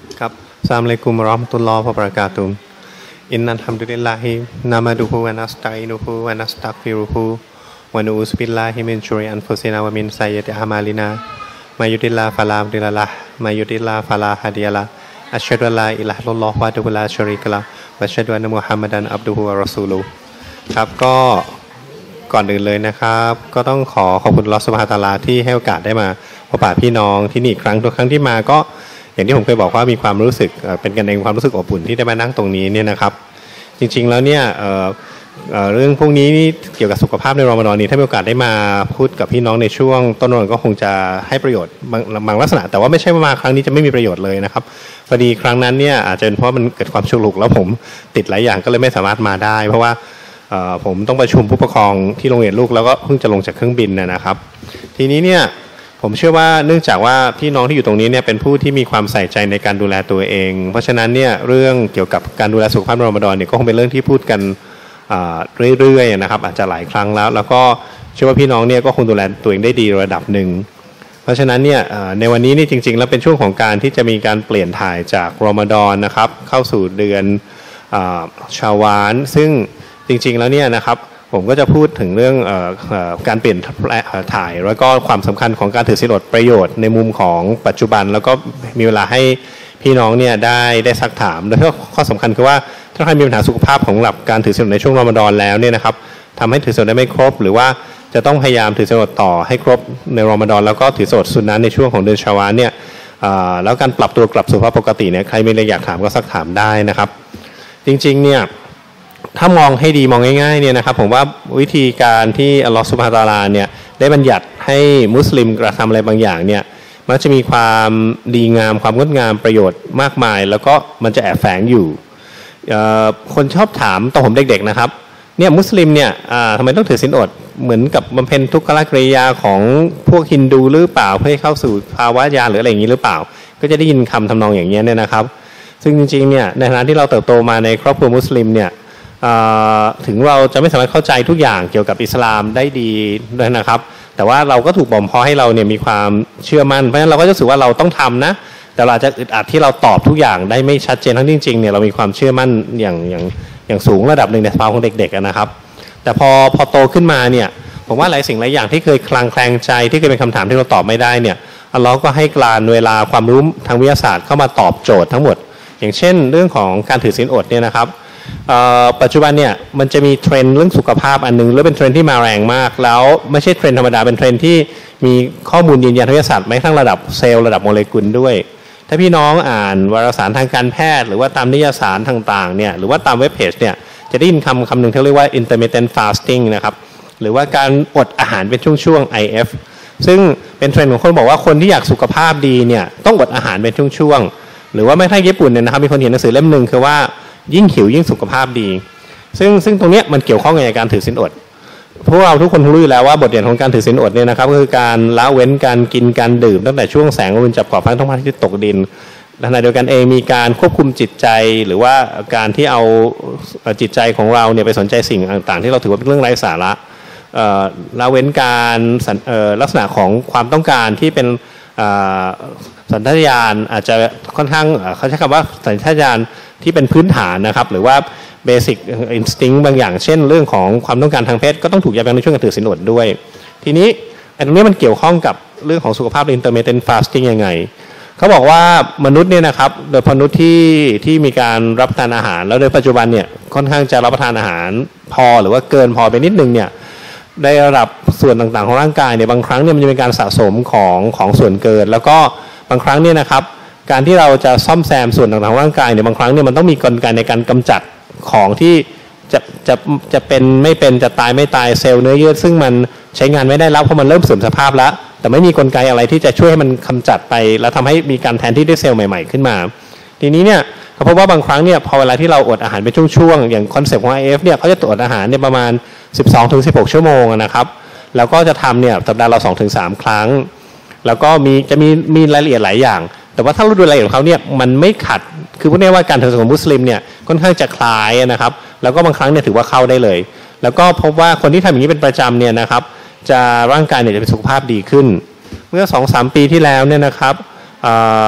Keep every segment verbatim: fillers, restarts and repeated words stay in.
ครับอัสสลามุอะลัยกุมวะเราะห์มะตุลลอฮ์วะบะเราะกาตุฮ์อินนัลฮัมดุลิลลาฮินะมะดุฮุวะนัสตะอีนุฮุวะนัสตัฆฟิรุฮุวะนะอูซุบิลลาฮิมินชุริอันฟุซินาวะมินซัยยิอาอ์มาลินามัยยุติลลาฮ์ฟะลามุฎิลละห์มัยยุติลลาฮ์ฟะลาฮาดิยะละห์อัชฮะดุอัลลาอิลาฮะอิลลัลลอฮ์วะฮ์ดะฮูลาชะรีกะละห์วะอัชฮะดุอันนะมุฮัมมัดันอับดุฮุวะรอซูลุฮ์ครับก็ก่อนอื่นเลยนะครับก็ต้องขอขอบคุณอัลเลาะห์ซุบฮานะฮูวะตะอาลาที่ให้โอกาสได้มาพบปะพี่น้องที่นี่อีกครั้งทุกครั้งที่มาก็อย่างที่ผมเคยบอกว่ามีความรู้สึกเป็นกันเองความรู้สึกอบอุ่นที่ได้มานั่งตรงนี้เนี่ยนะครับจริงๆแล้วเนี่ย เอ่อ เอ่อ เรื่องพวกนี้นี่เกี่ยวกับสุขภาพในรอมฎอนนี้ถ้ามีโอกาสได้มาพูดกับพี่น้องในช่วงต้นรอมฎอนก็คงจะให้ประโยชน์บางบางลักษณะแต่ว่าไม่ใช่ว่ามาครั้งนี้จะไม่มีประโยชน์เลยนะครับพอดีครั้งนั้นเนี่ยอาจจะเป็นเพราะมันเกิดความฉุกละหุกแล้วผมติดหลายอย่างก็เลยไม่สามารถมาได้เพราะว่าผมต้องประชุมผู้ปกครองที่โรงเรียนลูกแล้วก็เพิ่งจะลงจากเครื่องบินนะครับทีนี้เนี่ยผมเชื่อว่าเนื่องจากว่าพี่น้องที่อยู่ตรงนี้เนี่ยเป็นผู้ที่มีความใส่ใจในการดูแลตัวเองเพราะฉะนั้นเนี่ยเรื่องเกี่ยวกับการดูแลสุขภาพในรอมฎอนเนี่ยก็คงเป็นเรื่องที่พูดกันเรื่อยๆนะครับอาจจะหลายครั้งแล้วแล้วก็เชื่อว่าพี่น้องเนี่ยก็คงดูแลตัวเองได้ดีระดับหนึ่งเพราะฉะนั้นเนี่ยในวันนี้นี่จริงๆแล้วเป็นช่วงของการที่จะมีการเปลี่ยนถ่ายจากรอมฎอนนะครับเข้าสู่เดือนชาวาลซึ่งจริงๆแล้วเนี่ยนะครับผมก็จะพูดถึงเรื่องเอ่อเอ่อการเปลี่ยนถ่ายแล้วก็ความสำคัญของการถือศีลอดประโยชน์ในมุมของปัจจุบันแล้วก็มีเวลาให้พี่น้องเนี่ยได้ได้ซักถามโดยเฉพาะข้อสำคัญคือว่าถ้าใครมีปัญหาสุขภาพของหลับการถือศีลอดในช่วงรอมฎอนแล้วเนี่ยนะครับทำให้ถือศีลอดได้ไม่ครบหรือว่าจะต้องพยายามถือศีลอดต่อให้ครบในรอมฎอนแล้วก็ถือศีลอดซุนนะห์ในช่วงของเดือนชาวาลเนี่ยแล้วการปรับตัวกลับสู่ภาพปกติเนี่ยใครมีอะไรอยากถามก็ซักถามได้นะครับจริงๆเนี่ยถ้ามองให้ดีมองง่ายๆเนี่ยนะครับผมว่าวิธีการที่อัลลอฮฺซุบฮานะฮูวะตะอาลาเนี่ยได้บัญญัติให้มุสลิมกระทำอะไรบางอย่างเนี่ยมันจะมีความดีงามความงดงามประโยชน์มากมายแล้วก็มันจะแอบแฝงอยู่คนชอบถามตอนผมเด็กๆนะครับเนี่ยมุสลิมเนี่ยทำไมต้องถือศีลอดเหมือนกับบำเพ็ญทุกขกริยาของพวกฮินดูหรือเปล่าเพื่อให้เข้าสู่ภาวะญาณหรืออะไรอย่างนี้หรือเปล่าก็จะได้ยินคำทำนองอย่างนี้เนี่ยนะครับซึ่งจริงๆเนี่ยในฐานะที่เราเติบโตมาในครอบครัวมุสลิมเนี่ยถึงเราจะไม่สามารถเข้าใจทุกอย่างเกี่ยวกับอิสลามได้ดีด้วยนะครับแต่ว่าเราก็ถูกบ่มเพาะให้เราเนี่ยมีความเชื่อมั่นเพราะฉะนั้นเราก็รู้สึกว่าเราต้องทำนะแต่เราอาจจะอึดอัดที่เราตอบทุกอย่างได้ไม่ชัดเจนทั้งจริงๆเนี่ยเรามีความเชื่อมั่นอย่างอย่างอย่างสูงระดับหนึ่งในสภาวะของเด็กๆนะครับแต่พอพอโตขึ้นมาเนี่ยผมว่าหลายสิ่งหลายอย่างที่เคยคลางแคลงใจที่เคยเป็นคำถามที่เราตอบไม่ได้เนี่ยอัลเลาะห์ก็ให้กลานเวลาความรู้ทางวิทยาศาสตร์เข้ามาตอบโจทย์ทั้งหมดอย่างเช่นเรื่องของการถือศีลอดเนี่ยนะครับปัจจุบันเนี่ยมันจะมีเทรนด์เรื่องสุขภาพอันนึงแล้วเป็นเทรนด์ที่มาแรงมากแล้วไม่ใช่เทรนด์ธรรมดาเป็นเทรนด์ที่มีข้อมูลยืนยันทางวิทยาศาสตร์แม้กระทั่งระดับเซลล์ระดับโมเลกุลด้วยถ้าพี่น้องอ่านวารสารทางการแพทย์หรือว่าตามนิยสารต่างๆเนี่ยหรือว่าตามเว็บเพจเนี่ยจะได้ยินคำคำหนึ่งที่เรียกว่า intermittent fasting นะครับหรือว่าการอดอาหารเป็นช่วงๆ ไอ เอฟ ซึ่งเป็นเทรนด์ของคนบอกว่าคนที่อยากสุขภาพดีเนี่ยต้องอดอาหารเป็นช่วงๆหรือว่าไม่ใช่ญี่ปุ่นเนี่ยนะครับมีคนเขียนหนังสือเล่มหนึ่งคือว่ายิ่งหิวยิ่งสุขภาพดีซึ่งซึ่งตรงนี้มันเกี่ยวข้องกับการถือศีลอดพวกเราทุกคนรู้อยู่แล้วว่าบทเรียนของการถือศีลอดเนี่ยนะครับก็คือการละเว้นการกินการดื่มตั้งแต่ช่วงแสงอรุณจับขอบฟ้าท้องฟ้าที่ตกดินขณะเดียวกันเองมีการควบคุมจิตใจหรือว่าการที่เอาจิตใจของเราเนี่ยไปสนใจสิ่งต่างๆที่เราถือว่าเป็นเรื่องไร้สาระละเว้นการลักษณะของความต้องการที่เป็นสัญชาตญาณอาจจะค่อนข้างเขาใช้คำว่าสัญชาตญาณที่เป็นพื้นฐานนะครับหรือว่าเบสิกอินสติ้งบางอย่างเช่นเรื่องของความต้องการทางเพศก็ต้องถูกยับยั้งในช่วงการถือศีลอดด้วยทีนี้ไอ้ตรงนี้มันเกี่ยวข้องกับเรื่องของสุขภาพ intermittent fasting ยังไงเขาบอกว่ามนุษย์เนี่ยนะครับโดยมนุษย์ที่ที่มีการรับประทานอาหารแล้วโดยปัจจุบันเนี่ยค่อนข้างจะรับประทานอาหารพอหรือว่าเกินพอไปนิดนึงเนี่ยในระดับส่วนต่างๆของร่างกายเนี่ยบางครั้งเนี่ยมันจะเป็นการสะสมของของส่วนเกินแล้วก็บางครั้งเนี่ยนะครับการที่เราจะซ่อมแซมส่วนต่างๆของร่างกายเนี่ยบางครั้งเนี่ยมันต้องมีกลไกในการกำจัดของที่จะจะจะเป็นไม่เป็นจะตายไม่ตายเซลล์เนื้อเยื่อซึ่งมันใช้งานไม่ได้แล้วเพราะมันเริ่มเสื่อมสภาพแล้วแต่ไม่มีกลไกอะไรที่จะช่วยให้มันกำจัดไปแล้วทำให้มีการแทนที่ด้วยเซลล์ใหม่ๆขึ้นมาทีนี้เนี่ยเขาพบว่าบางครั้งเนี่ยพอเวลาที่เราอดอาหารเป็นช่วงๆอย่างคอนเซ็ปต์ของ ไอ เอฟ เนี่ยเขาจะอดอาหารเนี่ยประมาณ สิบสองถึงสิบหก ชั่วโมงนะครับแล้วก็จะทำเนี่ยสัปดาห์ละ สองถึงสาม ครั้งแล้วก็มีจะมีมีรายละเอียดหลายอย่างแต่ว่าถ้าเราดูรายละเอียดของเขาเนี่ยมันไม่ขัดคือพูดง่ายๆว่าการถือศีลของมุสลิมเนี่ยค่อนข้างจะคล้ายนะครับแล้วก็บางครั้งเนี่ยถือว่าเข้าได้เลยแล้วก็พบว่าคนที่ทำอย่างนี้เป็นประจำเนี่ยนะครับจะร่างกายเนี่ยจะเป็นสุขภาพดีขึ้นเมื่อ สองถึงสาม ปีที่แล้วเนี่ยนะครับ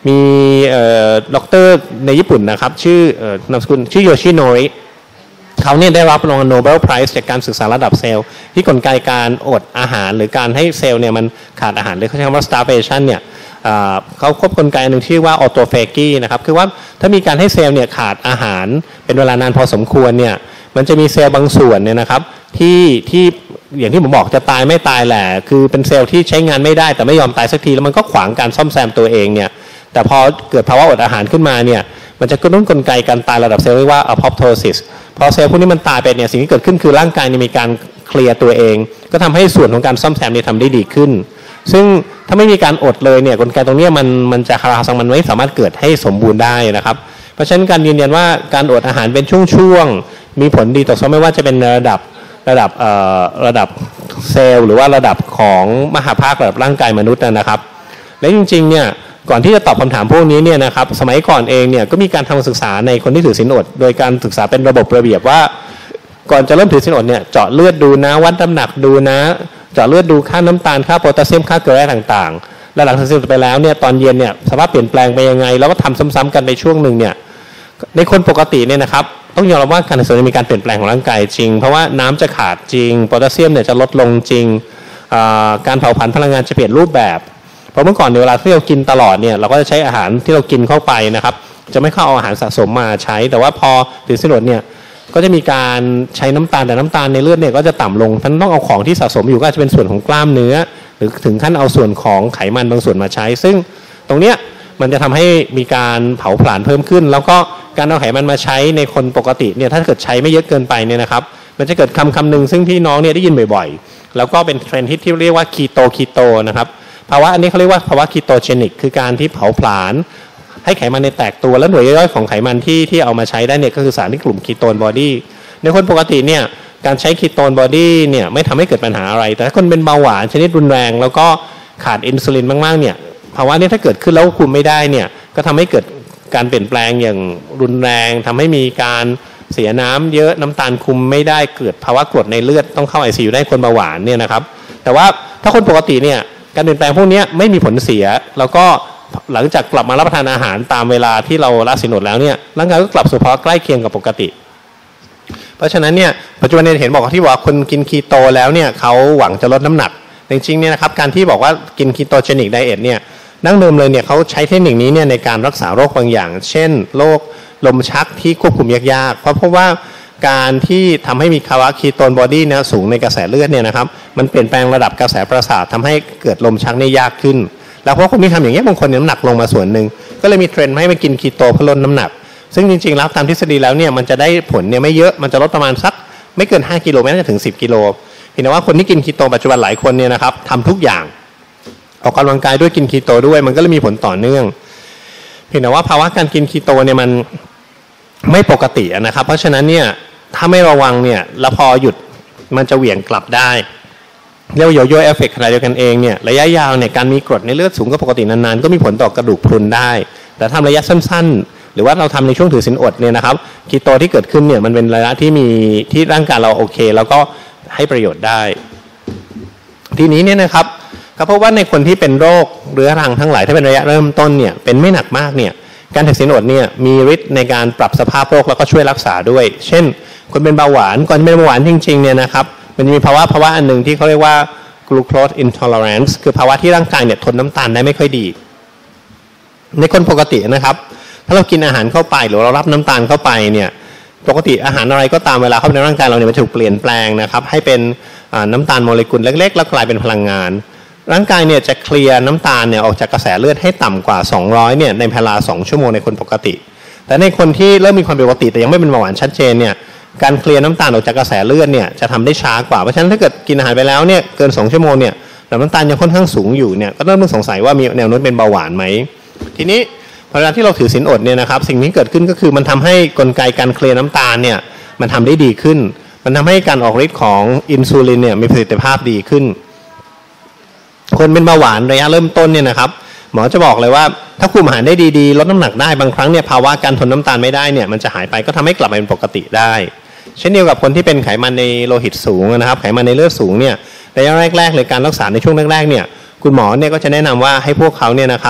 มีด็อกเตอร์ในญี่ปุ่นนะครับชื่อนามสกุลชื่อโยชิโนริเขาเนี่ยได้รับรางวัลโนเบลไพรส์จากการศึกษาระดับเซลล์ที่กลไกการอดอาหารหรือการให้เซลล์เนี่ยมันขาดอาหารหรือเขาใช้คำว่า starvation เนี่ยเขาควบกลไกหนึ่งที่ว่าออโตเฟกีนะครับคือว่าถ้ามีการให้เซลล์เนี่ยขาดอาหารเป็นเวลานานพอสมควรเนี่ยมันจะมีเซลล์บางส่วนเนี่ยนะครับที่ที่อย่างที่ผมบอกจะตายไม่ตายแหละคือเป็นเซลล์ที่ใช้งานไม่ได้แต่ไม่ยอมตายสักทีแล้วมันก็ขวางการซ่อมแซมตัวเองเนี่ยแต่พอเกิดภาวะอดอาหารขึ้นมาเนี่ยมันจะกระตุ้นกลไกการตายระดับเซลล์เรียกว่า apoptosis พอเซลล์พวกนี้มันตายไปเนี่ยสิ่งที่เกิดขึ้นคือร่างกายมีการเคลียร์ตัวเองก็ทำให้ส่วนของการซ่อมแซมเนี่ยทำได้ดีขึ้นซึ่งถ้าไม่มีการอดเลยเนี่ยกลไกตรงนี้มันมันจะคาราซังมันไม่สามารถเกิดให้สมบูรณ์ได้นะครับเพราะฉะนั้นการยืนยันว่าการอดอาหารเป็นช่วงๆมีผลดีต่อสุขภาพไม่ว่าจะเป็นระดับระดับเอ่อระดับเซลล์หรือว่าระดับของมหาภาคระดับร่างกายมนุษย์นะครับและจริงๆเนี่ยก่อนที่จะตอบคำถามพวกนี้เนี่ยนะครับสมัยก่อนเองเนี่ยก็มีการทำศึกษาในคนที่ถือศีลอดโดยการศึกษาเป็นระบบระเบียบว่าก่อนจะเริ่มถือศีลอดเนี่ยเจาะเลือดดูนะวัดน้ำหนักดูนะเจาะเลือดดูค่าน้ำตาลค่าโพแทสเซียมค่าเกลือแร่ต่างๆและหลังจากศีลอดไปแล้วเนี่ยตอนเย็นเนี่ยสภาพเปลี่ยนแปลงไปยังไงแล้วก็ทำซ้ำๆกันในช่วงหนึ่งเนี่ยในคนปกติเนี่ยนะครับต้องยอมรับว่าการถือศีลอดมีการเปลี่ยนแปลงของร่างกายจริงเพราะว่าน้ำจะขาดจริงโพแทสเซียมเนี่ยจะลดลงจริงการเผาผลาญพลังงานจะเปลี่ยนรูปแบบเพราะเมื่อก่อนในเวลาที่เรากินตลอดเนี่ยเราก็จะใช้อาหารที่เรากินเข้าไปนะครับจะไม่เข้าเอาอาหารสะสมมาใช้แต่ว่าพอถือศีลอดเนี่ยก็จะมีการใช้น้ำตาลแต่น้ำตาลในเลือดเนี่ยก็จะต่ำลงท่านต้องเอาของที่สะสมอยู่ก็จะเป็นส่วนของกล้ามเนื้อหรือถึงขั้นเอาส่วนของไขมันบางส่วนมาใช้ซึ่งตรงเนี้ยมันจะทำให้มีการเผาผลาญเพิ่มขึ้นแล้วก็การเอาไขมันมาใช้ในคนปกติเนี่ยถ้าเกิดใช้ไม่เยอะเกินไปเนี่ยนะครับมันจะเกิดคำคำหนึ่งซึ่งพี่น้องเนี่ยได้ยินบ่อยๆแล้วก็เป็นเทรนด์ฮิตที่เรียกว่าคีโตคีโตนะครับภาวะอันนี้เขาเรียกว่าภาวะคีโตเจนิกคือการที่เผาผลาญให้ไขมันในแตกตัวแล้วหน่วยย่อยของไขมันที่ที่เอามาใช้ได้เนี่ยก็คือสารที่กลุ่มคีโตนบอดี้ในคนปกติเนี่ยการใช้คีโตนบอดี้เนี่ยไม่ทำให้เกิดปัญหาอะไรแต่ถ้าคนเป็นเบาหวานชนิดรุนแรงแล้วก็ขาดอินซูลินมากๆเนี่ยภาวะนี้ถ้าเกิดขึ้นแล้วคุมไม่ได้เนี่ยก็ทำให้เกิดการเปลี่ยนแปลงอย่างรุนแรงทำให้มีการเสียน้ำเยอะน้ำตาลคุมไม่ได้เกิดภาวะกรดในเลือดต้องเข้า ไอ ซี ยู ได้คนเบาหวานเนี่ยนะครับแต่ว่าถ้าคนปกติเนี่ยการเปลี่ยนแปลงพวกนี้ไม่มีผลเสียแล้วก็หลังจากกลับมารับประทานอาหารตามเวลาที่เราละศีลอดแล้วเนี่ยร่างกายก็กลับสู่ภาวะใกล้เคียงกับปกติเพราะฉะนั้นเนี่ยปัจจุบันเนี่ยเห็นบอกที่ว่าคนกินคีโตแล้วเนี่ยเขาหวังจะลดน้ำหนักจริงๆเนี่ยนะครับการที่บอกว่ากินคีโตเจนิกไดเอทเนี่ยดั้งเดิมเลยเนี่ยเขาใช้เทคนิคนี้เนี่ยในการรักษาโรคบางอย่างเช่นโรคลมชักที่ควบคุมยากๆเพราะเพราะว่าการที่ทำให้มีภาวะคีโตนบอดี้เนี่ยสูงในกระแสเลือดเนี่ยนะครับมันเปลี่ยนแปลงระดับกระแสประสาททำให้เกิดลมชักเนี่ยยากขึ้นแล้วเพราะคนที่ทำอย่างนี้บางคนน้ำหนักลงมาส่วนหนึ่งก็เลยมีเทรนด์ให้มากินคีโตเพื่อลดน้ำหนักซึ่งจริงๆแล้วตามทฤษฎีแล้วเนี่ยมันจะได้ผลเนี่ยไม่เยอะมันจะลดประมาณสักไม่เกินห้ากิโลไม่น่าจะถึงสิบกิโลเห็นไหมว่าคนที่กินคีโตปัจจุบันหลายคนเนี่ยนะครับทำทุกอย่างออกกำลังกายด้วยกินคีโตด้วยมันก็เลยมีผลต่อเนื่องเห็นไหมว่าภาวะการกินคีโตเนี่ยมันไม่ปกตินะครับเพราะฉะนั้นเนี่ยถ้าไม่ระวังเนี่ยแล้วพอหยุดมันจะเหวี่ยงกลับได้เรียกว่าโยโย่เอฟเฟกต์ขณะเดียวกันเองเนี่ยระยะยาวเนี่ยการมีกรดในเลือดสูงกว่าปกตินานๆก็มีผลต่อกระดูกพรุนได้แต่ทำระยะสั้นๆหรือว่าเราทำในช่วงถือศีลอดเนี่ยนะครับคีโตที่เกิดขึ้นเนี่ยมันเป็นระยะที่มีที่ร่างกายเราโอเคแล้วก็ให้ประโยชน์ได้ทีนี้เนี่ยนะครับก็เพราะว่าในคนที่เป็นโรคเรื้อรังทั้งหลายถ้าเป็นระยะเริ่มต้นเนี่ยเป็นไม่หนักมากเนี่ยการถือศีลอดเนี่ยมีฤทธิ์ในการปรับสภาพโรคแล้วก็ช่วยรักษาด้วยเช่นคนเป็นเบาหวานก่อนเป็นเบาหวานจริงๆเนี่ยนะครับมันจะมีภาวะภาวะอันหนึ่งที่เขาเรียกว่า glucose intolerance คือภาวะที่ร่างกายเนี่ยทนน้ำตาลได้ไม่ค่อยดีในคนปกตินะครับถ้าเรากินอาหารเข้าไปหรือเรารับน้ำตาลเข้าไปเนี่ยปกติอาหารอะไรก็ตามเวลาเข้าไปในร่างกายเราเนี่ยมันถูกเปลี่ยนแปลงนะครับให้เป็นน้ำตาลโมเลกุลเล็กๆแล้วกลายเป็นพลังงานร่างกายเนี่ยจะเคลียร์น้ำตาลเนี่ยออกจากกระแสเลือดให้ต่ำกว่าสองร้อยเนี่ยในเวลาสองชั่วโมงในคนปกติแต่ในคนที่เริ่มมีความปกติแต่ยังไม่เป็นเบาหวานชัดเจนเนี่ยการเคลียร์น้ำตาลออกจากกระแสเลือดเนี่ยจะทำได้ช้ากว่าเพราะฉะนั้นถ้าเกิดกินอาหารไปแล้วเนี่ยเกินสองชั่วโมงเนี่ยแต่น้ำตาลยังค่อนข้างสูงอยู่เนี่ยก็เริ่มต้องสงสัยว่ามีแนวโน้มเป็นเบาหวานไหมทีนี้เวลาที่เราถือศีลอดเนี่ยนะครับสิ่งที่เกิดขึ้นก็คือมันทำให้กลไกการเคลียร์น้ำตาลเนี่ยมันทำได้ดีขึ้นมันทำให้การออกฤทธิ์ของอินซูลินเนี่ยมีประสิทธิภาพดีขึ้นคนเป็นเบาหวานระยะเริ่มต้นเนี่ยนะครับหมอจะบอกเลยว่าถ้าคุมอาหารได้ดีๆลดน้ำหนักได้บางครั้งเนี่ยภาวะการทนน้ำตาลไม่ได้เนี่ยมันจะหายไปก็ทำให้กลับมาเป็นปกติได้เช่นเดียวกับคนที่เป็นไขมันในโลหิตสูงนะครับไขมันในเลือดสูงเนี่ยระยะแรกๆเลยการรักษาในช่วงแรกๆเนี่ยคุณหมอเนี่ยก็จะแนะนำว่าให้พวกเขาเนี่ยนะครับ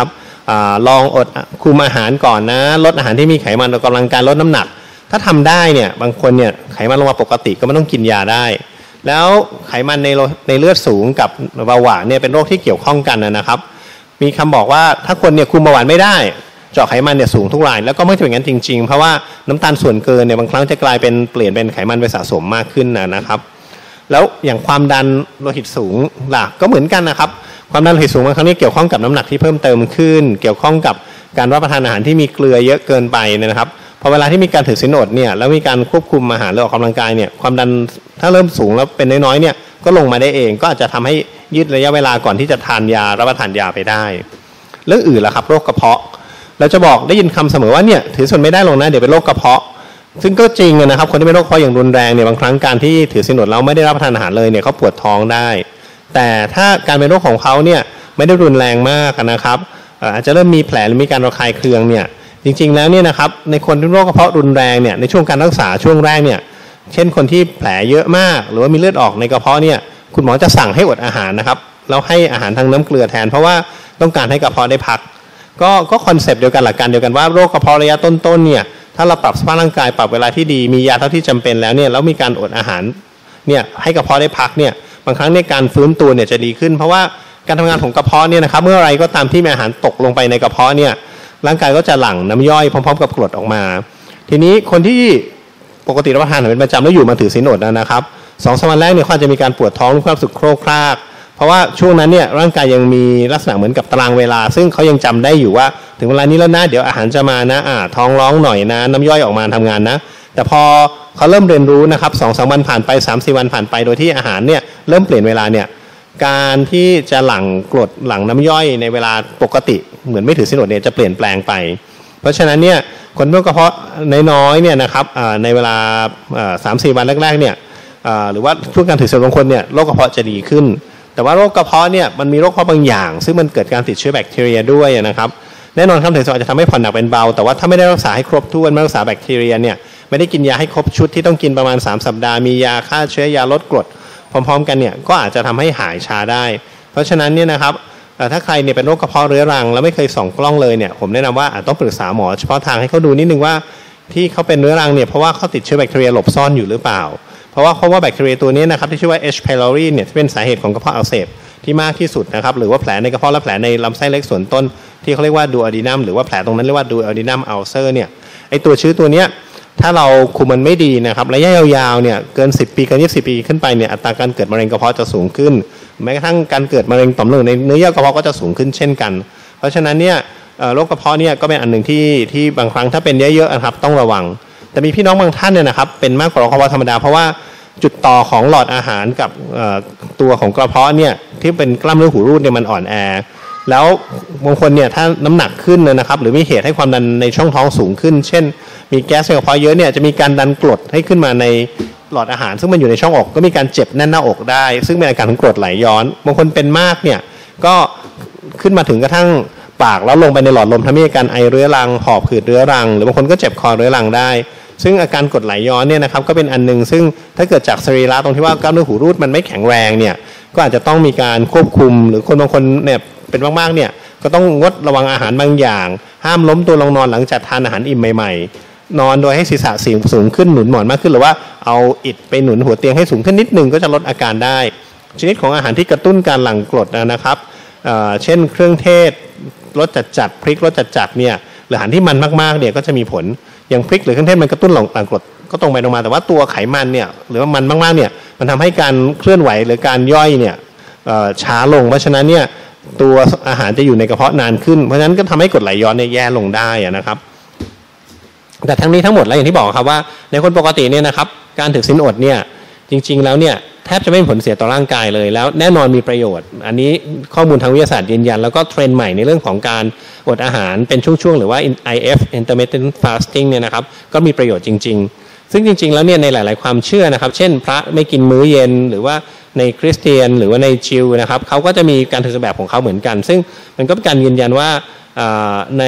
ลองอดคุมอาหารก่อนนะลดอาหารที่มีไขมันออกกำลังกายลดน้ำหนักถ้าทำได้เนี่ยบางคนเนี่ยไขมันลงมาปกติก็ไม่ต้องกินยาได้แล้วไขมันในในเลือดสูงกับเบาหวานเนี่ยเป็นโรคที่เกี่ยวข้องกันนะครับมีคำบอกว่าถ้าคนเนี่ยคุมเบาหวานไม่ได้เจาะไขมันเนี่ยสูงทุกรายแล้วก็ไม่ใช่อย่างนั้นจริงๆเพราะว่าน้ำตาลส่วนเกินเนี่ยบางครั้งจะกลายเป็นเปลี่ยนเป็นไขมันไปสะสมมากขึ้นนะครับแล้วอย่างความดันโลหิตสูงล่ะก็เหมือนกันนะครับความดันโลหิตสูงบางครั้งนี่เกี่ยวข้องกับน้ำหนักที่เพิ่มเติมขึ้นเกี่ยวข้องกับการรับประทานอาหารที่มีเกลือเยอะเกินไปนะครับพอเวลาที่มีการถือศีลอดเนี่ยแล้วมีการควบคุมอาหารหรือออกกำลังกายเนี่ยความดันถ้าเริ่มสูงแล้วเป็นน้อยๆเนี่ยก็ลงมาได้เองก็อาจจะทำให้ยืดระยะเวลาก่อนที่จะทานยารับประทานยาไปได้เรื่องอื่นล่ะครับโรคกระเพาะเราจะบอกได้ยินคำเสมอว่าเนี่ยถือศีลไม่ได้ลงนะเดี๋ยวเป็นโรคกระเพาะซึ่งก็จริงนะครับคนที่เป็นโรคกระเพาะอย่างรุนแรงเนี่ยบางครั้งการที่ถือศีลอดแล้วไม่ได้รับประทานอาหารเลยเนี่ยเขาปวดท้องได้แต่ถ้าการเป็นโรคของเขาเนี่ยไม่ได้รุนแรงมากนะครับอาจจะเริ่มมีแผลหรือมีการระคายเคืองเนี่ยจริงๆแล้วเนี่ยนะครับในคนที่โรคกระเพาะรุนแรงเนี่ยในช่วงการรักษาช่วงแรกเนี่ยเช่นคนที่แผลเยอะมากหรือว่ามีเลือดออกในกระเพาะเนี่ยคุณหมอจะสั่งให้อดอาหารนะครับแล้วให้อาหารทางน้ำเกลือแทนเพราะว่าต้องการให้กระเพาะได้พักก็ก็คอนเซปต์เดียวกันหลักการเดียวกันว่าโรคกระเพาะระยะต้นๆเนี่ยถ้าเราปรับสภาพร่างกายปรับเวลาที่ดีมียาเท่าที่จำเป็นแล้วเนี่ยแล้วมีการอดอาหารเนี่ยให้กระเพาะได้พักเนี่ยบางครั้งในการฟื้นตัวเนี่ยจะดีขึ้นเพราะว่าการทำงานของกระเพาะเนี่ยนะครับเมื่อไรก็ตามที่มีอาหารตกลงไปในกระเพาะเนี่ยร่างกายก็จะหลั่งน้ำย่อยพร้อมๆกับกรดออกมาทีนี้คนที่ปกติรับประทานอาหารเป็นประจำแล้วอยู่มาถือศีลอดนะครับสองสามวันแรกเนี่ยเขาจะมีการปวดท้องความรู้สึกโครกครากเพราะว่าช่วงนั้นเนี่ยร่างกายยังมีลักษณะเหมือนกับตารางเวลาซึ่งเขายังจำได้อยู่ว่าถึงเวลานี้แล้วนะเดี๋ยวอาหารจะมานะอ่าท้องร้องหน่อยนะน้ำย่อยออกมาทำงานนะแต่พอเขาเริ่มเรียนรู้นะครับสองสามวันผ่านไปสามสี่วันผ่านไปโดยที่อาหารเนี่ยเริ่มเปลี่ยนเวลาเนี่ยการที่จะหลั่งกรดหลั่งน้ำย่อยในเวลาปกติเหมือนไม่ถือศีลอดเนี่ยจะเปลี่ยนแปลงไปเพราะฉะนั้นเนี่ยคนโรคกระเพาะน้อยๆเนี่ยนะครับในเวลาสามสี่วันแรกๆเนี่ยหรือว่าช่วงการถือศีลบางคนเนี่ยโรคกระเพาะจะดีขึ้นแต่ว่าโรคกระเพาะเนี่ยมันมีโรคกระเพาะบางอย่างซึ่งมันเกิดการติดเชื้อแบคทีเรียด้วยนะครับแน่นอนครับถือศีลอาจจะทำให้ผ่อนหนักเป็นเบาแต่ว่าถ้าไม่ได้รักษาให้ครบถ้วนไม่รักษาแบคทีเรียเนี่ยไม่ได้กินยาให้ครบชุดที่ต้องกินประมาณสามสัปดาห์มียาฆ่าเชื้อยาลดกรดพร้อมๆกันเนี่ยก็อาจจะทำให้หายชาได้เพราะฉะนั้นเนี่ยนะครับถ้าใครเนี่ยเป็นโรคกระเพาะเรื้อรังแล้วไม่เคยส่องกล้องเลยเนี่ยผมแนะนำว่าอาจต้องปรึกษาหมอเฉพาะทางให้เขาดูนิดนึงว่าที่เขาเป็นเรื้อรังเนี่ยเพราะว่าเขาติดเชื้อแบคทีเรียหลบซ่อนอยู่หรือเปล่าเพราะว่าเพราะว่าแบคทีเรียตัวนี้นะครับที่ชื่อว่า H. pylori เนี่ยที่เป็นสาเหตุของกระเพาะอักเสบที่มากที่สุดนะครับหรือว่าแผลในกระเพาะและแผลในลำไส้เล็กส่วนต้นที่เขาเรียกว่าดูออดีนัมหรือว่าแผลตรงนั้นเรียกว่าดูออดีนัมอัลเซอร์เนี่ยไอตัวเชื้อตัวเนี้ยถ้าเราคุมมันไม่ดีนะครับระยะยาวๆเนี่ยเกินสิบปีเกินยี่สิบปีขึ้นไปเนี่ยอัตราการเกิดมะเร็งกระเพาะจะสูงขึ้นแม้กระทั่งการเกิดมะเร็งต่อมน้ำเหลืองในเนื้อเยื่อกระเพาะก็จะสูงขึ้นเช่นกันเพราะฉะนั้นเนี่ยโรคกระเพาะเนี่ยก็เป็นอันหนึ่งที่ที่บางครั้งถ้าเป็นเยอะๆนะครับต้องระวังแต่มีพี่น้องบางท่านเนี่ยนะครับเป็นมากกว่าโรคกระเพาะธรรมดาเพราะว่าจุดต่อของหลอดอาหารกับตัวของกระเพาะเนี่ยที่เป็นกล้ามเนื้อหูรูดเนี่ยมันอ่อนแอแล้วบางคนเนี่ยถ้าน้ำหนักขึ้นนะครับหรือมีเหตุให้ความดันในช่องท้องสูงขึ้นเช่นมีแก๊สในกระเพาะเยอะเนี่ยจะมีการดันกรดให้ขึ้นมาในหลอดอาหารซึ่งมันอยู่ในช่องอกก็มีการเจ็บแน่นหน้าอกได้ซึ่งเป็นอาการของกรดไหลย้อนบางคนเป็นมากเนี่ยก็ขึ้นมาถึงกระทั่งปากแล้วลงไปในหลอดลมทำให้อาการไอเรื้อรังหอบหืดเรื้อรังหรือบางคนก็เจ็บคอเรื้อรังได้ซึ่งอาการกรดไหลย้อนเนี่ยนะครับก็เป็นอันนึงซึ่งถ้าเกิดจากสรีระตรงที่ว่ากล้ามเนื้อหูรูดมันไม่แข็งแรงเนี่ยก็อาจจะต้องมีการควบคุมหรือคนบางคนเนี่ยเป็นมากๆเนี่ยก็ต้องงดระวังอาหารบางอย่างห้ามล้มตัวลงนอนหลังจากทานอาหารอิ่มใหม่ๆนอนโดยให้ศีรษะสูงสูงขึ้นหนุนหมอนมากขึ้นหรือว่าเอาอิฐไปหนุนหัวเตียงให้สูงขึ้นนิดนึงก็จะลดอาการได้ชนิดของอาหารที่กระตุ้นการหลั่งกรดนะครับเช่นเครื่องเทศรสจัดๆพริกรสจัดๆเนี่ยหรืออาหารที่มันมากๆเนี่ยก็จะมีผลอย่างพริกหรือเครื่องเทศมันกระตุ้นหลั่งกรดก็ตรงไปตรงมาแต่ว่าตัวไขมันเนี่ยหรือว่ามันมากๆเนี่ยมันทำให้การเคลื่อนไหวหรือการย่อยเนี่ยช้าลงเพราะฉะนั้นเนี่ยตัวอาหารจะอยู่ในกระเพาะนานขึ้นเพราะฉะนั้นก็ทำให้กรดไหลย้อนเนี่ยแย่ลงได้นะครับแต่ทั้งนี้ทั้งหมดแล้วอย่างที่บอกครับว่าในคนปกติเนี่ยนะครับการถือศีลอดเนี่ยจริงๆแล้วเนี่ยแทบจะไม่มีผลเสียต่อร่างกายเลยแล้วแน่นอนมีประโยชน์อันนี้ข้อมูลทางวิทยาศาสตร์ยืนยันแล้วก็เทรนด์ใหม่ในเรื่องของการอดอาหารเป็นช่วงๆหรือว่า ไอ เอฟ intermittent fasting เนี่ยนะครับก็มีประโยชน์จริงๆซึ่งจริงๆแล้วเนี่ยในหลายๆความเชื่อนะครับเช่นพระไม่กินมื้อเย็นหรือว่าในคริสเตียนหรือว่าในจิวนะครับเขาก็จะมีการถือศีลแบบของเขาเหมือนกันซึ่งมันก็เป็นการยืนยันว่าใน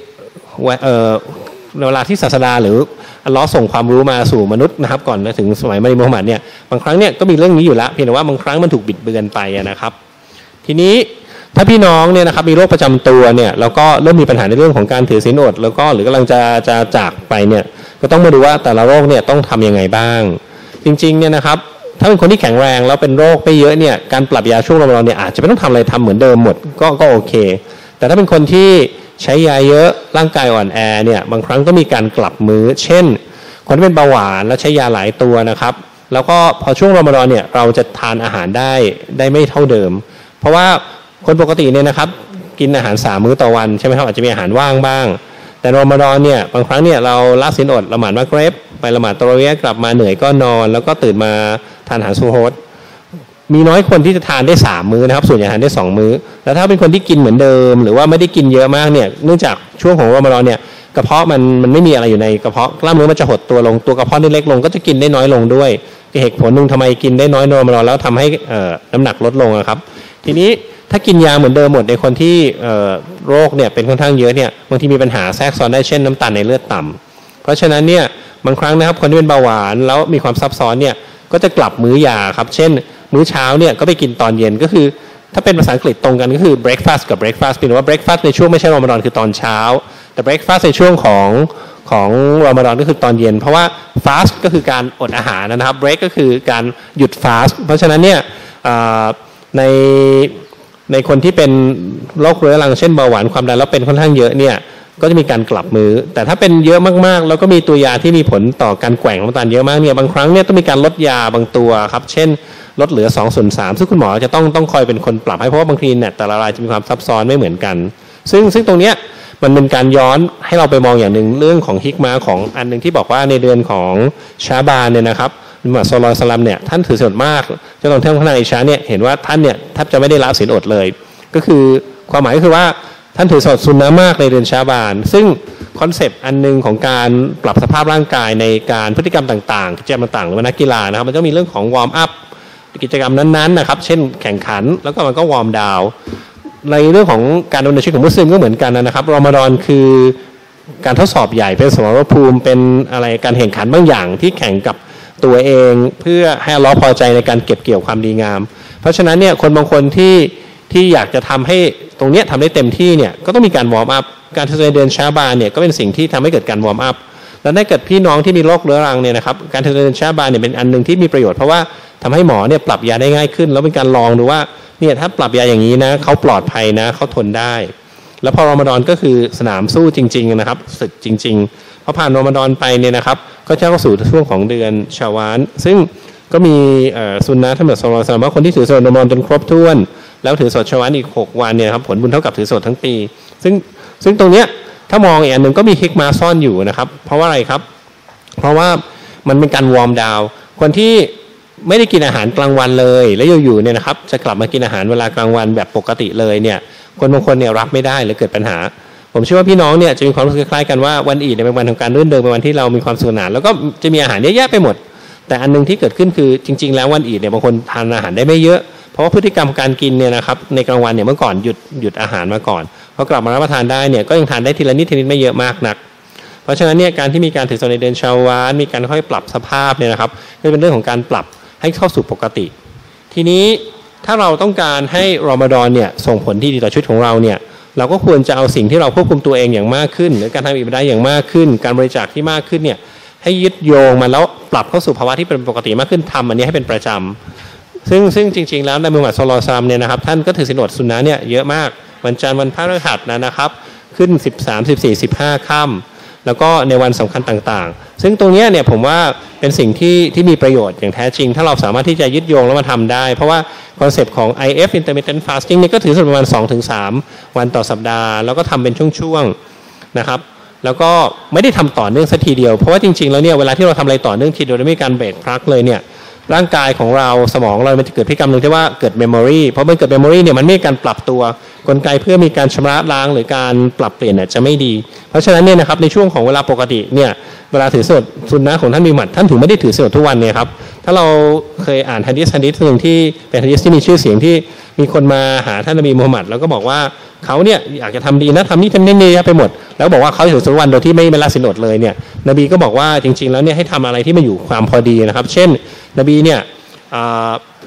เวลาที่ศาสดาหรืออัลเลาะห์ส่งความรู้มาสู่มนุษย์นะครับก่อนถึงสมัยมมุฮัมมัดเนี่ยบางครั้งเนี่ยก็มีเรื่องนี้อยู่แล้วเพียงแต่ว่าบางครั้งมันถูกบิดเบือนไปนะครับทีนี้ถ้าพี่น้องเนี่ยนะครับมีโรคประจำตัวเนี่ยแล้วก็เริ่มมีปัญหาในเรื่องของการถือศีลอดแล้วก็หรือกำลังจะจะจากไปเนี่ยก็ต้องมาดูว่าแต่ละโรคเนี่ยต้องทำยังไงบ้างจริงๆเนี่ยนะครับถ้าเป็นคนที่แข็งแรงแล้วเป็นโรคไม่เยอะเนี่ยการปรับยาช่วงรอมฎอนเนี่ยอาจจะไม่ต้องทำอะไรทำเหมือนเดิมหมดก็ก็โอเคแต่ถ้าเป็นคนที่ใช้ยาเยอะร่างกายอ่อนแอเนี่ยบางครั้งก็มีการกลับมื้อเช่นคนที่เป็นเบาหวานแล้วใช้ยาหลายตัวนะครับแล้วก็พอช่วงรอมฎอนเนี่ยเราจะทานอาหารได้ได้ไม่เท่าเดิมเพราะว่าคนปกติเนี่ยนะครับกินอาหารสามมื้อต่อวันใช่ไหมครับอาจจะมีอาหารว่างบ้างแต่รอมฎอนเนี่ยบางครั้งเนี่ยเราละศีลอดละหมาดมักริบไปละหมาดตะเราะวีห์กลับมาเหนื่อยก็นอนแล้วก็ตื่นมาทานอาหารซูโฮดมีน้อยคนที่จะทานได้สามมื้อนะครับส่วนใหญ่ทานได้สองมื้อแล้วถ้าเป็นคนที่กินเหมือนเดิมหรือว่าไม่ได้กินเยอะมากเนี่ยเนื่องจากช่วงของรอมฎอนเนี่ยกระเพาะมันมันไม่มีอะไรอยู่ในกระเพาะกล้ามเนื้อมันจะหดตัวลงตัวกระเพาะนี่เล็กลงก็จะกินได้น้อยลงด้วยเหตุผลหนึ่งทำไมกินได้น้อยในรอมฎอนแล้วทำให้น้ำหนักลดลงครับทีนี้ถ้ากินยาเหมือนเดิมหมดในคนที่โรคเนี่ยเป็นค่อนข้างเยอะเนี่ยบางทีมีปัญหาแทรกซ้อนได้เช่นน้ำตาลในเลือดต่ำเพราะฉะนั้นเนี่ยบางครั้งนะครับคนที่เป็นเบาหวานแล้วมีความซับซ้อนเนี่ยก็จะกลับมื้อยาครับเช่นมื้อเช้าเนี่ยก็ไปกินตอนเย็นก็คือถ้าเป็นภาษาอังกฤษตรงกันก็คือ breakfast กับ breakfast เป็นว่า breakfast ในช่วงไม่ใช่รอมฎอนคือตอนเช้าแต่ breakfast ในช่วงของของรอมฎอนก็คือตอนเย็นเพราะว่า fast ก็คือการอดอาหารนะครับ break ก็คือการหยุด fast เพราะฉะนั้นเนี่ยในในคนที่เป็นโรคเรื้อรังเช่นเบาหวานความดันแล้วเป็นค่อนข้างเยอะเนี่ยก็จะมีการกลับมื้อแต่ถ้าเป็นเยอะมากๆแล้วก็มีตัวยาที่มีผลต่อการแกว่งของน้ำตาลเยอะมากเนี่ยบางครั้งเนี่ยต้องมีการลดยาบางตัวครับเช่นลดเหลือสองส่วนสามซึ่งคุณหมอจะต้องต้องคอยเป็นคนปรับให้เพราะว่าบางทีเนี่ยแต่ละรายจะมีความซับซ้อนไม่เหมือนกันซึ่งซึ่งตรงเนี้ยมันเป็นการย้อนให้เราไปมองอย่างหนึ่งเรื่องของฮิกมาของอันนึงที่บอกว่าในเดือนของชาบานเนี่ยนะครับมุฮัมมัด ศ็อลลัลลอฮุอะลัยฮิวะซัลลัมเนี่ยท่านถือศีลอดมากจนตอนท่านท่านอิชาเนี่ยเห็นว่าท่านเนี่ยแทบจะไม่ได้ละศีลอดเลยก็คือความหมายก็คือว่าท่านถือศีลอดซุนนะห์มากในเดือนชาบานซึ่งคอนเซปต์อันนึงของการปรับสภาพร่างกายในการพฤติกรรมต่างๆกิจกรรมต่างๆหรือว่านักกีฬานะครับมันต้องมีเรื่องของวอร์มอัพกิจกรรมนั้นๆนะครับเช่นแข่งขันแล้วก็มันก็วอร์มดาวน์ในเรื่องของการดำเนินชีวิตของมุสลิมก็เหมือนกันนะครับรอมฎอนคือการทดสอบใหญ่เป็นสมรภูมิเป็นอะไรการแข่งขันบางอย่างที่แข่งกับตัวเองเพื่อให้อัลเลาะห์พอใจในการเก็บเกี่ยวความดีงามเพราะฉะนั้นเนี่ยคนบางคนที่ที่อยากจะทำให้ตรงนี้ทำได้เต็มที่เนี่ยก็ต้องมีการวอร์มอัพการถือศีลในเดือนชาบานเนี่ยก็เป็นสิ่งที่ทำให้เกิดการวอร์มอัพแล้วถ้าเกิดพี่น้องที่มีโรคเรื้อรังเนี่ยนะครับการถือศีลในเดือนชาบานเนี่ยเป็นอันนึงที่มีประโยชน์เพราะว่าทำให้หมอเนี่ยปรับยาได้ง่ายขึ้นแล้วเป็นการลองดูว่าเนี่ยถ้าปรับยาอย่างนี้นะเขาปลอดภัยนะเขาทนได้แล้วพอรอมฎอนก็คือสนามสู้จริงๆนะครับศึกจริงๆพอผ่านรอมฎอนไปเนี่ยนะครับก็จะเข้าสู่ช่วงของเดือนชาวาลซึ่งก็มีซุนนะห์ท่านบอกศ็อลลัลลอฮุอะลัยฮิวะซัลลัมว่าคนที่ถือศีลรอมฎอนจนครบถ้วนแล้วถือศีลชาวาลอีกหกวันเนี่ยครับผลบุญเท่ากับถือศีลทั้งปีซึ่งซึ่งตรงเนี้ยถ้ามองอีกอันหนึ่งก็มีฮิกมาซ่อนอยู่นะครับเพราะว่าอะไรครับเพราะว่ามันเป็นการวอร์มดาวน์คนที่ไม่ได้กินอาหารกลางวันเลยแล้วอยู่ๆเนี่ยนะครับจะกลับมากินอาหารเวลากลางวันแบบปกติเลยเนี่ยคนบางคนเนี่ยรับไม่ได้หรือเกิดปัญหาผมเชื่อว่าพี่น้องเนี่ยจะมีความรู้สึกคล้ายกันว่าวันอีดเป็นวันของการรื่นเริงเป็นวันที่เรามีความสุขสนานแล้วก็จะมีอาหารเยอะแยะไปหมดแต่อันนึงที่เกิดขึ้นคือจริงๆแล้ววันอีดเนี่ยบางคนทานอาหารได้ไม่เยอะเพราะว่าพฤติกรรมการกินเนี่ยนะครับในกลางวันเนี่ยเมื่อก่อนหยุดหยุดอาหารมาก่อนพอกลับมารับประทานได้เนี่ยก็ยังทานได้ทีละนิดทีละนิดไม่เยอะมากนักเพราะฉะนั้นเนี่ยการที่มีการถือศีลในเดือนชาวาลมีการค่อยปรับสภาพเนี่ยนะครับก็เป็นเรื่องของการปรับให้เข้าสู่ปกติทีนี้ถ้าเราต้องการให้รอมฎอนเนี่ยส่งผลที่ดีต่อชีวิตของเราเนี่ยเราก็ควรจะเอาสิ่งที่เราควบคุมตัวเองอย่างมากขึ้นหรือการทำอิบาดะห์อย่างมากขึ้นการบริจาคที่มากขึ้นเนี่ยให้ยึดโยงมาแล้วปรับเข้าสู่ภาวะที่เป็นปกติมากขึ้นทำอันนี้ให้เป็นประจำซึ่งซึ่งจริงๆแล้วในมุฮัมมัด ศ็อลลัลลอฮุอะลัยฮิวะซัลลัมเนี่ยนะครับท่านก็ถือศีลอดซุนนะห์เนี่ยเยอะมากวันจันทร์วันพฤหัสนะนะครับขึ้นสิบสาม สิบสี่ สิบห้าค่ำแล้วก็ในวันสำคัญต่างๆซึ่งตรงนี้เนี่ยผมว่าเป็นสิ่งที่ที่มีประโยชน์อย่างแท้จริงถ้าเราสามารถที่จะยึดโยงแล้วมาทำได้เพราะว่าคอนเซปต์ของ ไอ เอฟ intermittent fasting นี่ก็ถือสักประมาณ สองถึงสาม วันต่อสัปดาห์แล้วก็ทำเป็นช่วงๆนะครับแล้วก็ไม่ได้ทำต่อเนื่องสักทีเดียวเพราะว่าจริงๆแล้วเนี่ยเวลาที่เราทำอะไรต่อเนื่องทีเดียวโดยไม่มีการเบรกพักเลยเนี่ยร่างกายของเราสมองเรามันจะเกิดพฤติกรรมหนึ่งที่ว่าเกิด memory เพราะมันเกิด memory เนี่ยมันไม่มีการปรับตัวกลไกเพื่อมีการชำระล้างหรือการปรับเปลี่ยนเนี่ยจะไม่ดีเพราะฉะนั้นเนี่ยนะครับในช่วงของเวลาปกติเนี่ยเวลาถือศีลซุนนะห์ของท่านมุฮัมมัดท่านถึงไม่ได้ถือศีลทุกวันเนี่ยครับถ้าเราเคยอ่านหะดีษหะดีษนึงที่เป็นหะดีษที่มีชื่อเสียงที่มีคนมาหาท่านนบีมุฮัมมัดแล้วก็บอกว่าเขาเนี่ยอยากจะทำดีนะทำนี่ทำนี่นี่ไปหมดแล้วบอกว่าเขาถือศีลวันโดยที่ไม่ไม่ละศีลอดเลยเนี่ยนบีก็บอกว่าจริงๆแล้วเนี่ยให้ทำอะไรที่มาอยู่ความพอดีนะครับเช่นนบีเนี่ย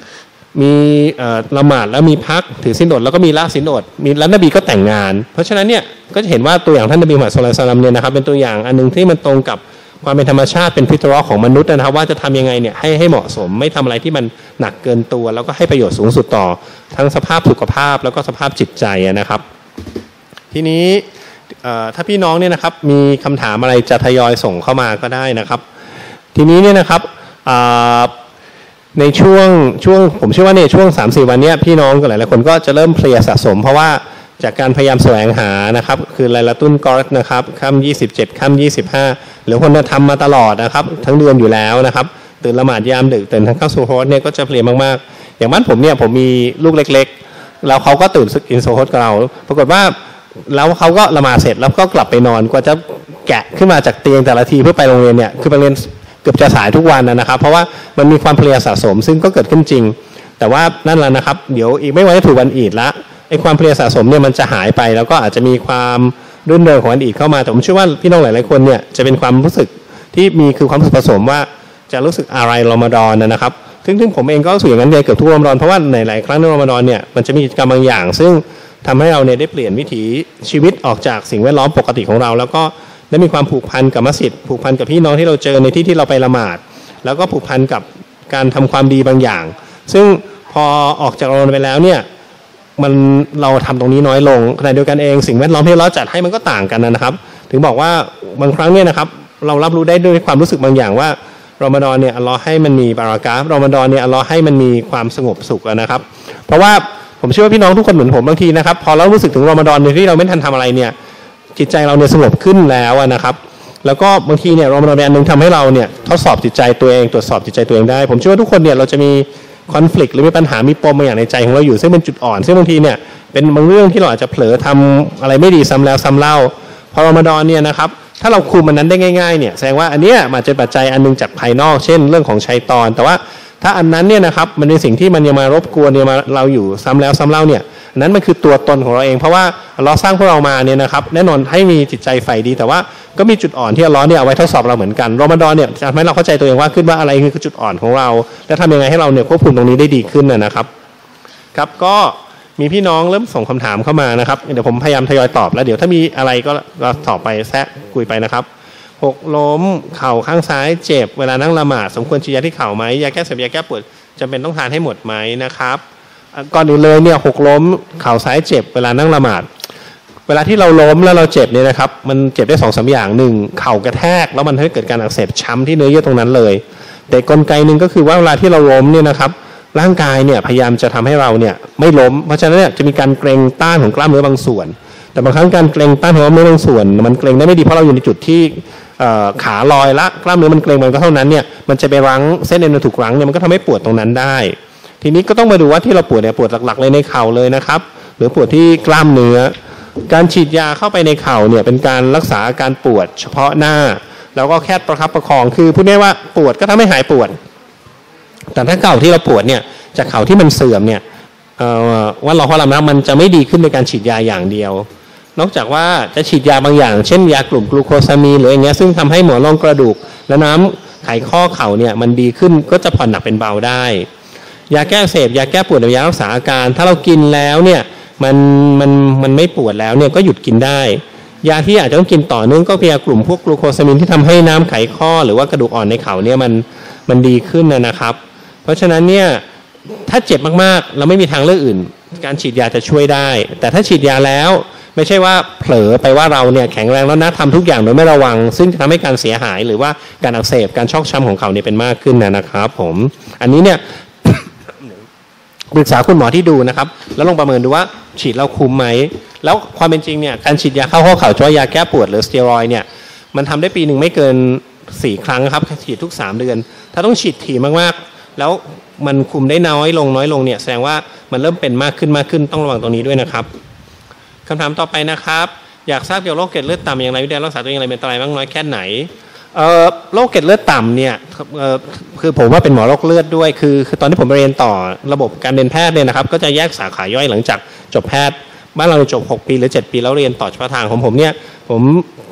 มีละหมาดแล้วมีพักถือศีลอดแล้วก็มีละศีลอดมีแล้วนบีก็แต่งงานเพราะฉะนั้นเนี่ยก็จะเห็นว่าตัวอย่างท่านนบีมุฮัมมัดศ็อลลัลลอฮุอะลัยฮิวะซัลลัมเนี่ยนะครับเป็นตัวอย่างอันนึงที่มันตรงกับความเป็นธรรมชาติเป็นฟิตเราะห์ของมนุษย์นะครับว่าจะทำยังไงเนี่ยให้ให้เหมาะสมไม่ทำอะไรที่มันหนักเกินตัวแล้วก็ให้ประโยชน์สูงสุดต่อทั้งสภาพสุขภาพแล้วก็สภาพจิตใจนะครับทีนี้ถ้าพี่น้องเนี่ยนะครับมีคำถามอะไรจะทยอยส่งเข้ามาก็ได้นะครับทีนี้เนี่ยนะครับในช่วงช่วงผมเชื่อว่าในช่วง สามสี่ วันนี้พี่น้องหลายๆคนก็จะเริ่มเพลียสะสมเพราะว่าจากการพยายามแสวงหานะครับคือไลลาตุลกอดนะครับค่ำยี่สิบเจ็ดค่ำยี่สิบห้าหรือคนทำมาตลอดนะครับทั้งเดือนอยู่แล้วนะครับตื่นละหมาดยามดึกตื่นทั้งเข้าสู่โฮสเนี่ยก็จะเพลียมากๆอย่างบ้านผมเนี่ยผมมีลูกเล็กๆแล้วเขาก็ตื่นอินโซโฮสกับเราปรากฏว่าแล้วเขาก็ละหมาดเสร็จแล้วก็กลับไปนอนกว่าจะแกะขึ้นมาจากเตียงแต่ละทีเพื่อไปโรงเรียนเนี่ยคือไปเรียนเกือบจะสายทุกวันนะครับเพราะว่ามันมีความเพลียสะสมซึ่งก็เกิดขึ้นจริงแต่ว่านั่นแหละนะครับเดี๋ยวอีกไม่ไว้ถึงวันอีดละไอ้ความเพลียสะสมเนี่ยมันจะหายไปแล้วก็อาจจะมีความรื่นเริงของวันอีดเข้ามาแต่ผมเชื่อว่าพี่น้องหลายๆคนเนี่ยจะเป็นความรู้สึกที่มีคือความรู้สึกผสมว่าจะรู้สึกอะไรรอมฎอนนะครับซึ่งซึ่งผมเองก็รู้สึกอย่างนั้นเลยเกือบทุกรอมฎอนเพราะว่าในหลายครั้งในรอมฎอนเนี่ยมันจะมีกิจกรรมบางอย่างซึ่งทำให้เราเนี่ยได้เปลี่ยนวิถีชีวิตออกจากสิ่งแวดล้อมปกติของเราแล้วก็ได้มีความผูกพันกับมัสยิดผูกพันกับพี่น้องที่เราเจอในที่ที่เราไปละหมาดแล้วก็ผูกพันกับการทำความดีบางอย่างซึ่งพอออกจากรอมฎอนไปแล้วเนี่ยมันเราทำตรงนี้น้อยลงขณะเดียวกันเองสิ่งแวดล้อมที่เราจัดให้มันก็ต่างกันนะครับถึงบอกว่าบางครั้งเนี่ยนะครับเรารับรู้ได้ด้วยความรู้สึกบางอย่างว่ารอมฎอนเนี่ยอัลเลาะห์ให้มันมีบารอกาฮ์รอมฎอนเนี่ยอัลเลาะห์ให้มันมีความสงบสุขนะครับเพราะว่าผมเชื่อว่าพี่น้องทุกคนเหมือนผมบางทีนะครับพอเรารู้สึกถึงรอมฎอนโดยที่เราไม่ทันทำอะไรเนี่ยจิตใจเราเนี่ยสงบขึ้นแล้วนะครับแล้วก็บางทีเนี่ยรอมฎอนเป็นอันนึงทำให้เราเนี่ยทดสอบจิตใจตัวเองตรวจสอบจิตใจตัวเองได้ผมเชื่อว่าทุกคนเนี่ยเราจะมีคอนฟ lict หรือมีปัญหามีปมบางอย่างในใจของเราอยู่ซึ่งเป็นจุดอ่อนซึ่งบางทีเนี่ยเป็นบางเรื่องที่เราอาจจะเผลอทำอะไรไม่ดีซ้ำแล้วซ้ำเล่าพอรอมฎอนเนี่ยนะครับถ้าเราคุมมันนั้นได้ง่ายๆเนี่ยแสดงว่าอันเนี้ยมันจะปัจจัยอันนึงจากภายนอกเช่นเรื่องของชัยฏอนแต่ว่าถ้าอันนั้นเนี่ยนะครับมันเป็นสิ่งที่มันยังมารบกวนเนี่ยมาเราอยู่ซ้ำแล้วซ้ำเล่าเนี่ยนั้นมันคือตัวตนของเราเองเพราะว่าเราสร้างพวกเรามาเนี่ยนะครับแน่นอนให้มีจิตใจใฝ่ดีแต่ว่าก็มีจุดอ่อนที่อัลเลาะห์เนี่ยเอาไว้ทดสอบเราเหมือนกันรอมฎอนเนี่ยจะทำให้เราเข้าใจตัวเองว่าขึ้นว่าอะไรคือจุดอ่อนของเราและทำยังไงให้เราเนี่ยควบคุมตรงนี้ได้ดีขึ้นนะครับครับก็มีพี่น้องเริ่มส่งคำถามเข้ามานะครับเดี๋ยวผมพยายามทยอยตอบแล้วเดี๋ยวถ้ามีอะไรก็ก็ตอบไปแซะคุยไปนะครับหกล้มเข่าข้างซ้ายเจ็บเวลานั่งละหมาดสมควรฉีดยาที่เข่าไหมยาแก้เสพยาแก้ปวดจำเป็นต้องทานให้หมดไหมนะครับก่อนอื่นเลยเนี่ยหกล้มเข่าซ้ายเจ็บเวลานั่งละหมาดเวลาที่เราล้มแล้วเราเจ็บเนี่ยนะครับมันเจ็บได้สองสามอย่างหนึ่งเข่ากระแทกแล้วมันทำให้เกิดการอักเสบช้ำที่เนื้อเยื่อตรงนั้นเลยแต่กลไกหนึ่งก็คือว่าเวลาที่เราล้มเนี่ยนะครับร่างกายเนี่ยพยายามจะทำให้เราเนี่ยไม่ล้มเพราะฉะนั้นเนี่ยจะมีการเกร็งต้านของกล้ามเนื้อบางส่วนแต่บางครั้งการเกร็งต้านของกล้ามเนื้อบางส่วนมันเกร็งได้ไม่ดีเพราะเราอยู่ในจุดที่ขาลอยละกล้ามเนื้อมันเกร็งมันก็เท่านั้นเนี่ยมันจะไปรั้งเส้นเอ็นถูกรั้งเนี่ยมันก็ทำให้ปวดตรงนั้นได้ทีนี้ก็ต้องมาดูว่าที่เราปวดเนี่ยปวดหลักๆเลยในเข่าเลยนะครับหรือปวดที่กล้ามเนื้อการฉีดยาเข้าไปในเข่าเนี่ยเป็นการรักษาอาการปวดเฉพาะหน้าแล้วก็แค่ประคับประคองคือพูดง่ายว่าปวดก็ทำให้หายปวดแต่ถ้าเข่าที่เราปวดเนี่ยจากเข่าที่มันเสื่อมเนี่ยว่าเราพอลำนะมันจะไม่ดีขึ้นในการฉีดยาอย่างเดียวนอกจากว่าจะฉีดยาบางอย่างเช่นยากลุ่มกลูโคซามีนหรืออย่างเงี้ยซึ่งทำให้หมอนรองกระดูกและน้ำไขข้อเข่าเนี่ยมันดีขึ้นก็จะผ่อนหนักเป็นเบาได้ยาแก้เสพยาแก้ปวดยารักษาอาการถ้าเรากินแล้วเนี่ยมันมันมันไม่ปวดแล้วเนี่ยก็หยุดกินได้ยาที่อาจจะต้องกินต่อเนื่องก็เป็นยากลุ่มพวกกลูโคซามีนที่ทำให้น้ำไขข้อหรือว่ากระดูกอ่อนในเข่าเนี่ยมันมันดีขึ้นนะครับเพราะฉะนั้นเนี่ยถ้าเจ็บมากๆเราไม่มีทางเลือกอื่นการฉีดยาจะช่วยได้แต่ถ้าฉีดยาแล้วไม่ใช่ว่าเผลอไปว่าเราเนี่ยแข็งแรงแล้วนะทำทุกอย่างโดยไม่ระวังซึ่งจะทำให้การเสียหายหรือว่าการอักเสบการชอกช้ำของเขาเนี่ยเป็นมากขึ้นนะครับผมอันนี้เนี่ยปรึกษาคุณหมอที่ดูนะครับแล้วลองประเมินดูว่าฉีดเราคุ้มไหมแล้วความเป็นจริงเนี่ยการฉีดยาเข้าข้อเข่าช่วยยาแก้ปวดหรือสเตียรอยด์เนี่ยมันทำได้ปีหนึ่งไม่เกินสี่ครั้งครับฉีดทุกสามเดือนถ้าต้องฉีดถี่มากๆแล้วมันคุมได้น้อยลงน้อยลงเนี่ยแสดงว่ามันเริ่มเป็นมากขึ้นมากขึ้นต้องระวังตรงนี้ด้วยนะครับคำถามต่อไปนะครับอยากทราบเกี่ยวกับโรคเกล็ดเลือดต่ำอย่างไรวิธีรักษาตัวเองอย่างไรเป็นอันตรายมากน้อยแค่ไหนโรคเกล็ดเลือดต่ำเนี่ยคือผมว่าเป็นหมอโรคเลือดด้วยคือคือตอนที่ผมไปเรียนต่อระบบการเรียนแพทย์เนี่ยนะครับก็จะแยกสาขาย่อยหลังจากจบแพทย์บ้านเราจบหกปีหรือเจ็ดปีแล้วเรียนต่อเฉพาะทางของผมเนี่ยผม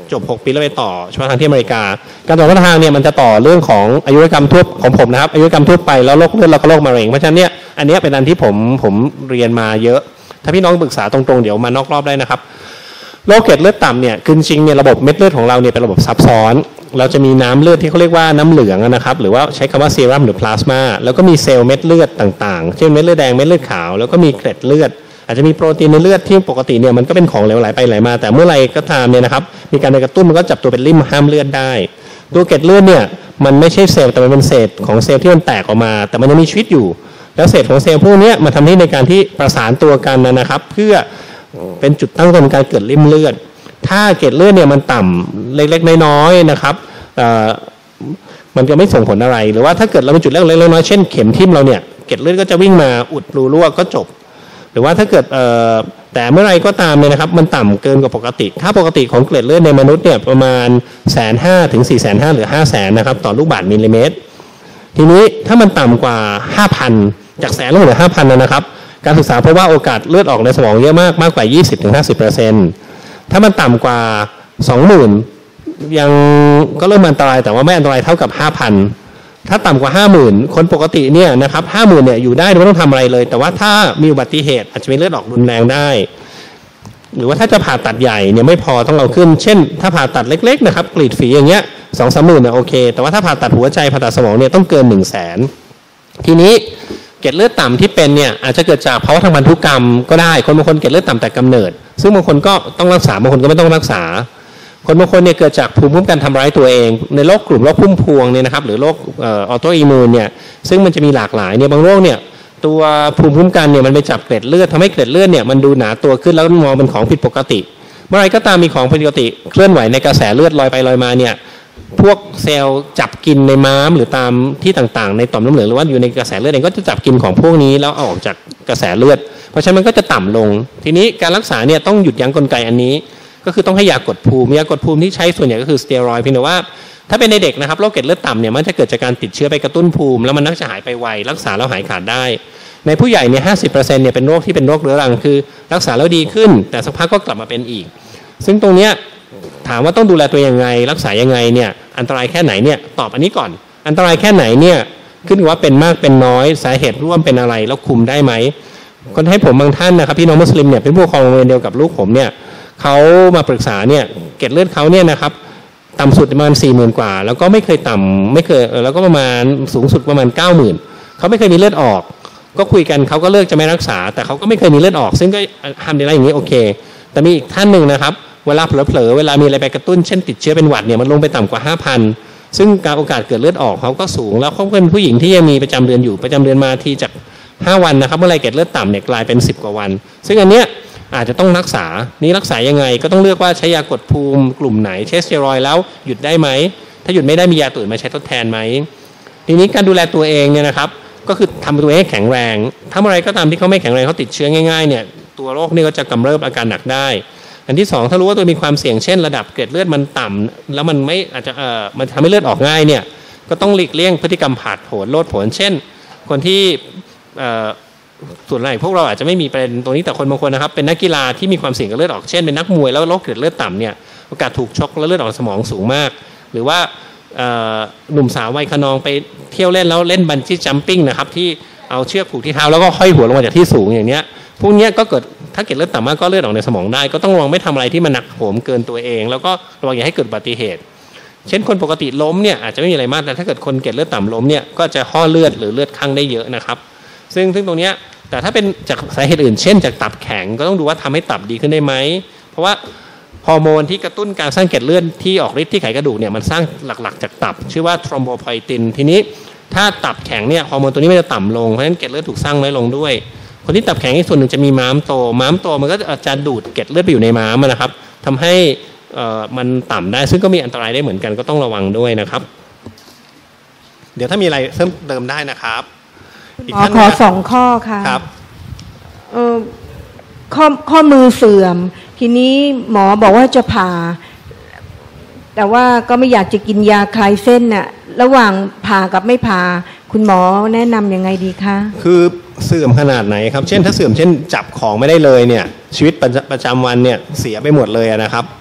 จบหกปีแล้วไปต่อเฉพาะทางที่อเมริกาการต่อเฉพาะทางเนี่ยมันจะต่อเรื่องของอายุรกรรมทั่วของผมนะครับอายุรกรรมทั่วไปแล้วโรคเลือดแล้วก็โรคมะเร็งเพราะฉะนั้นเนี่ยอันนี้เป็นอันที่ผมผมเรียนมาเยอะถ้าพี่น้องปรึกษาตรงๆเดี๋ยวมานอกรอบได้นะครับโรคเกล็ดเลือดต่ำเนี่ยคือจริงเนี่ยระบบเม็ดเลือดของเราเนี่ยเป็นระบบซับซ้อนเราจะมีน้ำเลือดที่เขาเรียกว่าน้ำเหลืองนะครับหรือว่าใช้คำว่าเซรั่มหรือพลาสมาแล้วก็มีเซลล์เม็ดเลือดต่างๆเช่นเม็ดเลือดแดงเม็ดเลือดขาวแล้วก็มีเกล็ดเลือดอาจจะมีโปรตีนในเลือดที่ปกติเนี่ยมันก็เป็นของเหลวไหลไปไหลมาแต่เมื่อไรก็ตามเนี่ยนะครับมีการไปกระตุ้นมันก็จับตัวเป็นริ่มห้ามเลือดได้ตัวเกล็ดเลือดเนี่ยมันไม่ใช่เซลล์แต่มันเป็นเศษของเซลล์ที่มันแตกออกมาแต่มันยังมีชีวิตอยู่แล้วเศษของเซลล์พวกนี้มาทำให้ในการที่ประสานตัวกันนะครับเพื่อเป็นจุดตั้งต้นการเกิดริ่มเลือดถ้าเกล็ดเลือดเนี่ยมันต่ำเล็กๆน้อยๆนะครับมันจะไม่ส่งผลอะไรหรือว่าถ้าเกิดเราเป็นจุดเล็กๆน้อยๆเช่นเข็มทิ่มเราเนี่ยเกล็ดเลือดก็จะวิ่งมาอุดรูรั่วก็จบหรือว่าถ้าเกิดแต่เมื่อไรก็ตามเนี่ยนะครับมันต่ำเกินกว่าปกติถ้าปกติของเกล็ดเลือดในมนุษย์เนี่ยประมาณแสนห้าถึงสี่แสนห้าหรือห้าแสนนะครับต่อลูกบาศก์มิลลิเมตรทีนี้ถ้ามันต่ำกว่าห้าพันจากแสนลงเหลือห้าพันนะครับการศึกษาพบว่าโอกาสเลือดออกในสมองเยอะมากมากกว่า ยี่สิบถึงห้าสิบเปอร์เซ็นต์ ถ้ามันต่ำกว่า สองหมื่น ยังก็เริ่มอันตรายแต่ว่าไม่อันตรายเท่ากับ ห้าพัน ถ้าต่ำกว่า ห้าหมื่น คนปกติเนี่ยนะครับ ห้าหมื่น เนี่ยอยู่ได้โดยไม่ต้องทำอะไรเลยแต่ว่าถ้ามีอุบัติเหตุอาจจะมีเลือดออกรุนแรงได้หรือว่าถ้าจะผ่าตัดใหญ่เนี่ยไม่พอต้องเอาขึ้นเช่นถ้าผ่าตัดเล็กๆนะครับกรีดฝีอย่างเงี้ย สองสามหมื่นเนี่ยโอเคแต่ว่าถ้าผ่าตัดหัวใจผ่าตัดสมองเนี่ยต้องเกิน หนึ่งแสน ทีนี้เกล็ดเลือดต่ำที่เป็นเนี่ยอาจจะเกิดจากภาวะทางพันธุกรรมก็ได้คนบางคนเกล็ดเลือดต่ำแต่กำเนิดซึ่งบางคนก็ต้องรักษาบางคนก็ไม่ต้องรักษาคนบางคนเนี่ยเกิดจากภูมิคุ้มกันทำร้ายตัวเองในโรคกลุ่มโรคพุ่มพวงเนี่ยนะครับหรือโรคออโตอิมมูนเนี่ยซึ่งมันจะมีหลากหลายเนี่ยบางโรคเนี่ยตัวภูมิคุ้มกันเนี่ยมันไปจับเกล็ดเลือดทำให้เกล็ดเลือดเนี่ยมันดูหนาตัวขึ้นแล้วมองเป็นของผิดปกติเมื่อไรก็ตามมีของผิดปกติเคลื่อนไหวในกระแสเลือดลอยไปลอยมาเนี่ยพวกเซลล์จับกินในม้ามหรือตามที่ต่างๆในต่อมน้ำเหลืองหรือว่าอยู่ในกระแสเลือดเองก็จะจับกินของพวกนี้แล้วเอาออกจากกระแสเลือดเพราะฉะนั้นมันก็จะต่ำลงทีนี้การรักษาเนี่ยต้องหยุดยั้งกลไกอันนี้ก็คือต้องให้ยากดภูมิยากดภูมิที่ใช้ส่วนใหญ่ก็คือสเตียรอยด์เพียงแต่ว่าถ้าเป็นในเด็กนะครับโรคเกล็ดเลือดต่ำเนี่ยมันจะเกิดจากการติดเชื้อไปกระตุ้นภูมิแล้วมันนักจะหายไปไวรักษาแล้วหายขาดได้ในผู้ใหญ่เนี่ยห้าสิบเปอร์เซ็นต์เนี่ยเป็นโรคที่เป็นโรคเรื้อรังคือรักษาแล้วดีขึ้นแต่สักพักก็กลับมาเป็นอีกซึ่งตรงเนี้ยถามว่าต้องดูแลตัวยังไงรักษายังไงเนี่ยอันตรายแค่ไหนเนี่ยตอบอันนี้ก่อนอันตรายแค่ไหนเนี่ยขึ้นอยู่ว่าเป็นมากเป็นน้อยสาเหตุร่วมเป็นอะไรแล้วคุมได้ไหมคนให้ผมบางท่านนะครับพี่น้องมุสลิมเนี่ยเป็นผู้ปกครองโรงเรียนเดียวกับลูกผมเนี่ยเขามาปรึกษาเนี่ยเกล็ดเลือดเขาเนี่ยนะครับต่ำสุดประมาณสี่หมื่นกว่าแล้วก็ไม่เคยต่ำไม่เคยแล้วก็ประมาณสูงสุดประมาณเก้าหมื่นเขาไม่เคยมีเลือดออกก็คุยกันเขาก็เลือกจะไม่รักษาแต่เขาก็ไม่เคยมีเลือดออกซึ่งก็ทำได้อย่างนี้โอเคแต่มีอีกท่านหนึ่งนะครับเวลาเผลอๆเวลามีอะไรไปกระตุ้นเช่นติดเชื้อเป็นหวัดเนี่ยมันลงไปต่ำกว่า ห้าพัน ซึ่งการโอกาสเกิดเลือดออกเขาก็สูงแล้วเขาเป็นผู้หญิงที่ยังมีประจำเดือนอยู่ประจำเดือนมาทีจากห้าวันนะครับเมื่อไรเกิดเลือดต่ำเนี่ยกลายเป็นสิบกว่าวันซึ่งอันเนี้ยอาจจะต้องรักษานี่รักษายังไงก็ต้องเลือกว่าใช้ยากดภูมิกลุ่มไหนใช้สเตียรอยด์แล้วหยุดได้ไหมถ้าหยุดไม่ได้มียาตัวอื่นมาใช้ทดแทนไหมทีนี้การดูแลตัวเองเนี่ยนะครับก็คือทำตัวเองให้แข็งแรงถ้าเมื่อไรก็ตามที่เขาไม่แข็งแรงเขาติดเชื้อง่ายๆเนี่ยตัวโรคนี่ก็จะกำเริบอาการหนักได้อันที่สองถ้ารู้ว่าตัวมีความเสี่ยงเช่นระดับเกล็ดเลือดมันต่ำแล้วมันไม่อาจจะเอ่อมันทำให้เลือดออกง่ายเนี่ยก็ต้องหลีกเลี่ยงพฤติกรรมผาดโผนโลดโผนเช่นคนที่เอ่อส่วนใหญ่พวกเราอาจจะไม่มีประเด็นตรงนี้แต่คนบางคนนะครับเป็นนักกีฬาที่มีความเสี่ยงกับเลือดออกเช่นเป็นนักมวยแล้วโรคเกล็ดเลือดต่ำเนี่ยโอกาสถูกช็อกและเลือดออกสมองสูงมากหรือว่าหนุ่มสาววัยคะนองไปเที่ยวเล่นแล้วเล่นบันจี้จัมปิ้งนะครับที่เอาเชือกผูกที่เท้าแล้วก็ห้อยหัวลงมาจากที่สูงอย่างเนี้ยพวกนี้ก็เกิดถ้าเกล็ดเลือดต่ำมากก็เลือดออกในสมองได้ก็ต้องระวังไม่ทำอะไรที่มันหนักโหมเกินตัวเองแล้วก็ระวังอย่าให้เกิดอุบัติเหตุเช่นคนปกติล้มเนี่ยอาจจะไม่มีอะไรมากแต่ถ้าเกิดคนเกล็ดเลือดต่ำล้มเนี่ยก็จะห่อเลือดหรือเลือดข้างได้เยอะนะครับซึ่งซึ่งตรงเนี้ยแต่ถ้าเป็นจากสาเหตุอื่นเช่นจากตับแข็งก็ต้องดูว่าทำให้ตับดีขึ้นได้ไหมเพราะว่าฮอร์โมนที่กระตุ้นการสร้างเกล็ดเลือดที่ออกฤทธิ์ที่ไขกระดูกเนี่ยมันสร้างหลักๆจากตับชื่อว่าทรอมโบไพตินทีนี้ถ้าตับแข็งเนี่ยฮอร์โมนตัวนี้มันจะต่ำลงเพราะฉะนั้นเกล็ดเลือดถูกสร้างน้อยลงด้วยคนที่ตับแข็งอีกส่วนหนึ่งจะมีม้ามโตม้ามโตมันก็จะดูดเกล็ดเลือดไปอยู่ในม้ามนะครับทำให้มันต่ำได้ซึ่งก็มีอันตรายได้เหมือนกันก็ต้องระวังด้วยนะครับเดี๋ยวถ้ามีอะไรเพิ่มเติมได้นะครับหมอขอสองข้อค่ะครับเออข้อข้อมือเสื่อมทีนี้หมอบอกว่าจะผ่าแต่ว่าก็ไม่อยากจะกินยาคลายเส้นน่ะระหว่างผ่ากับไม่ผ่าคุณหมอแนะนำยังไงดีคะคือเสื่อมขนาดไหนครับเช่นถ้าเสื่อมเช่นจับของไม่ได้เลยเนี่ยชีวิตประจำวันเนี่ยเสียไปหมดเลยนะครับม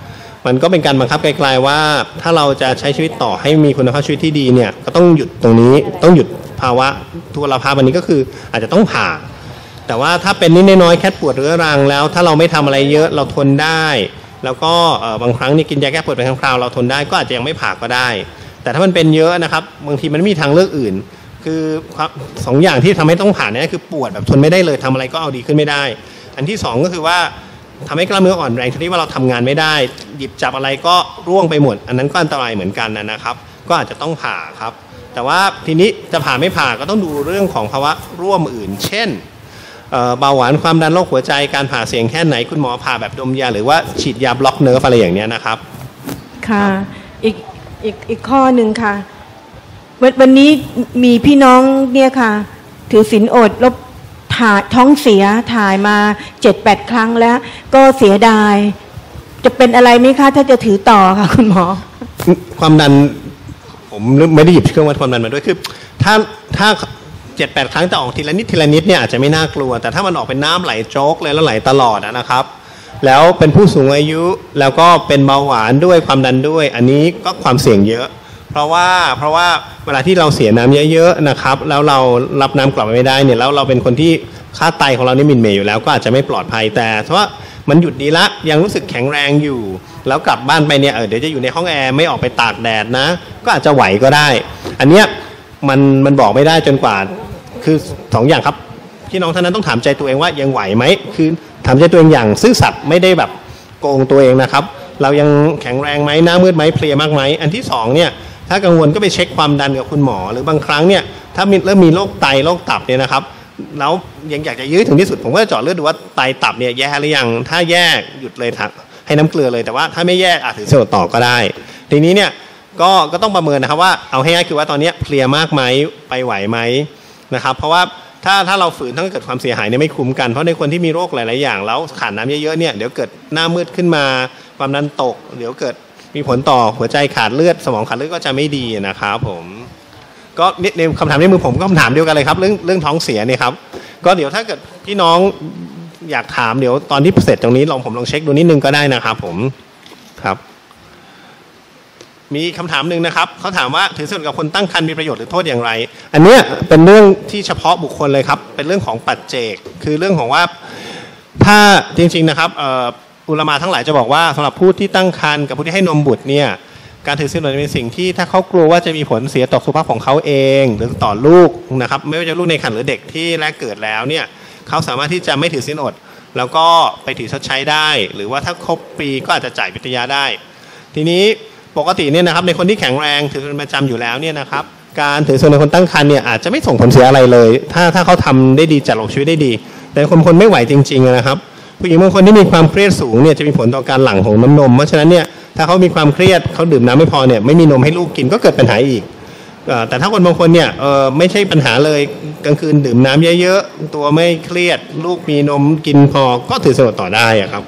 มันก็เป็นการบังคับไกลๆว่าถ้าเราจะใช้ชีวิตต่อให้มีคุณภาพชีวิตที่ดีเนี่ยก็ต้องหยุดตรงนี้ต้องหยุดภาวะทุพพลภาพอันนี้ก็คืออาจจะต้องผ่าแต่ว่าถ้าเป็นนิดน้อยแค่ปวดเรื้อรังแล้วถ้าเราไม่ทำอะไรเยอะเราทนได้แล้วก็บางครั้งนี่กินยาแก้ปวดเป็นครั้งคราวเราทนได้ก็อาจจะยังไม่ผ่าก็ได้แต่ถ้ามันเป็นเยอะนะครับบางทีมันไม่มีทางเลือกอื่นคือสองอย่างที่ทำให้ต้องผ่าเนี่ยคือปวดแบบทนไม่ได้เลยทำอะไรก็เอาดีขึ้นไม่ได้อันที่สองก็คือว่าทำให้กล้ามเนื้ออ่อนแรงที่ว่าเราทำงานไม่ได้หยิบจับอะไรก็ร่วงไปหมดอันนั้นก็อันตรายเหมือนกันนะครับก็อาจจะต้องผ่าครับแต่ว่าทีนี้จะผ่าไม่ผ่าก็ต้องดูเรื่องของภาวะร่วมอื่นเช่นเบาหวานความดันโรคหัวใจการผ่าเสี่ยงแค่ไหนคุณหมอผ่าแบบดมยาหรือว่าฉีดยาบล็อกเนิร์ฟอะไรอย่างเนี้ยนะครับค่ะอีกอีกอีกข้อหนึ่งค่ะวันนี้มีพี่น้องเนี่ยค่ะถือศีลอดแล้วถ่ายท้องเสียถ่ายมาเจ็ดแปดครั้งแล้วก็เสียดายจะเป็นอะไรไหมคะถ้าจะถือต่อค่ะคุณหมอความดันผมไม่ได้หยิบเครื่องวัดความดันมาด้วยคือถ้าถ้าเจ็ดแปดครั้งจะออกทีละนิดทีละนิดเนี่ยอาจจะไม่น่ากลัวแต่ถ้ามันออกเป็นน้ำไหลโจ๊กเลยแล้วไหลตลอดนะครับแล้วเป็นผู้สูงอายุแล้วก็เป็นเบาหวานด้วยความดันด้วยอันนี้ก็ความเสี่ยงเยอะเพราะว่าเพราะว่าเวลาที่เราเสียน้ำเยอะๆนะครับแล้วเรารับน้ำกลับไม่ได้เนี่ยแล้วเราเป็นคนที่ค่าไตของเรานี่มินเมย์อยู่แล้วก็อาจจะไม่ปลอดภัยแต่เพราะว่ามันหยุดดีละยังรู้สึกแข็งแรงอยู่แล้วกลับบ้านไปเนี่ยเออเดี๋ยวจะอยู่ในห้องแอร์ไม่ออกไปตากแดดนะก็อาจจะไหวก็ได้อันเนี้ยมันมันบอกไม่ได้จนกว่าคือสองอย่างครับพี่น้องท่านนั้นต้องถามใจตัวเองว่ายังไหวไหมคือถามใจตัวเองอย่างซื่อสัตย์ไม่ได้แบบโกงตัวเองนะครับเรายังแข็งแรงไหมหน้ามืดไหมเพลียมากไหมอันที่สองเนี่ยถ้ากังวลก็ไปเช็คความดันกับคุณหมอหรือบางครั้งเนี่ยถ้าเริ่มมีโรคไตโรคตับเนี่ยนะครับแล้วยังอยากจะยื้อถึงที่สุดผมก็จะเจาะเลือดดูว่าไตตับเนี่ยแย่หรือยังถ้าแย่หยุดเลยให้น้ำเกลือเลยแต่ว่าถ้าไม่แย่อาจถือเซลล์ต่อก็ได้ทีนี้เนี่ยก็ก็ต้องประเมินนะครับว่าเอาให้ง่ายคือว่าตอนนี้เพลียมากไหมไปไหวไหมนะครับเพราะว่าถ้าถ้าเราฝืนถ้าเกิดความเสียหายเนี่ยไม่คุ้มกันเพราะในคนที่มีโรคหลายๆอย่างแล้วขาดน้ำเยอะๆเนี่ยเดี๋ยวเกิดหน้ามืดขึ้นมาความดันตกเดี๋ยวเกิดมีผลต่อหัวใจขาดเลือดสมองขาดเลือดก็จะไม่ดีนะครับผมก็ในคำถามในมือผมก็คำถามเดียวกันเลยครับเรื่องเรื่องท้องเสียเนี่ยครับก็เดี๋ยวถ้าเกิดพี่น้องอยากถามเดี๋ยวตอนที่เสร็จตรงนี้ลองผมลองเช็คดูนิดนึงก็ได้นะครับผมครับมีคำถามหนึ่งนะครับเขาถามว่าถือศีลอดกับคนตั้งครรภ์มีประโยชน์หรือโทษอย่างไรอันนี้เป็นเรื่องที่เฉพาะบุคคลเลยครับเป็นเรื่องของปัจเจกคือเรื่องของว่าถ้าจริงๆนะครับอุลามะทั้งหลายจะบอกว่าสำหรับผู้ที่ตั้งครรภ์กับผู้ที่ให้นมบุตรเนี่ยการถือศีลอดเป็นสิ่งที่ถ้าเขากลัวว่าจะมีผลเสียต่อสุขภาพของเขาเองหรือต่อลูกนะครับไม่ว่าจะลูกในครรภ์หรือเด็กที่แรกเกิดแล้วเนี่ยเขาสามารถที่จะไม่ถือศีลอดแล้วก็ไปถือชดใช้ได้หรือว่าถ้าครบปีก็อาจจะจ่ายวิทยาได้ทีนี้ปกติเนี่ยนะครับในคนที่แข็งแรงถือศีลประจำอยู่แล้วเนี่ยนะครับการถือศีลในคนตั้งครรภ์เนี่ยอาจจะไม่ส่งผลเสียอะไรเลยถ้าถ้าเขาทำได้ดีจัดระบบชีวิตได้ดีแต่คนคนไม่ไหวจริงๆนะครับผู้หญิงบางคนที่มีความเครียดสูงเนี่ยจะมีผลต่อการหลั่งของน้ำนมเพราะฉะนั้นเนี่ยถ้าเขามีความเครียดเขาดื่มน้ำไม่พอเนี่ยไม่มีนมให้ลูกกินก็เกิดปัญหาอีกแต่ถ้าคนบางคนเนี่ยเออไม่ใช่ปัญหาเลยกลางคืนดื่มน้ำเยอะๆตัวไม่เครียดลูกมีนมกินพอก็ถือศีลต่อได้ครับ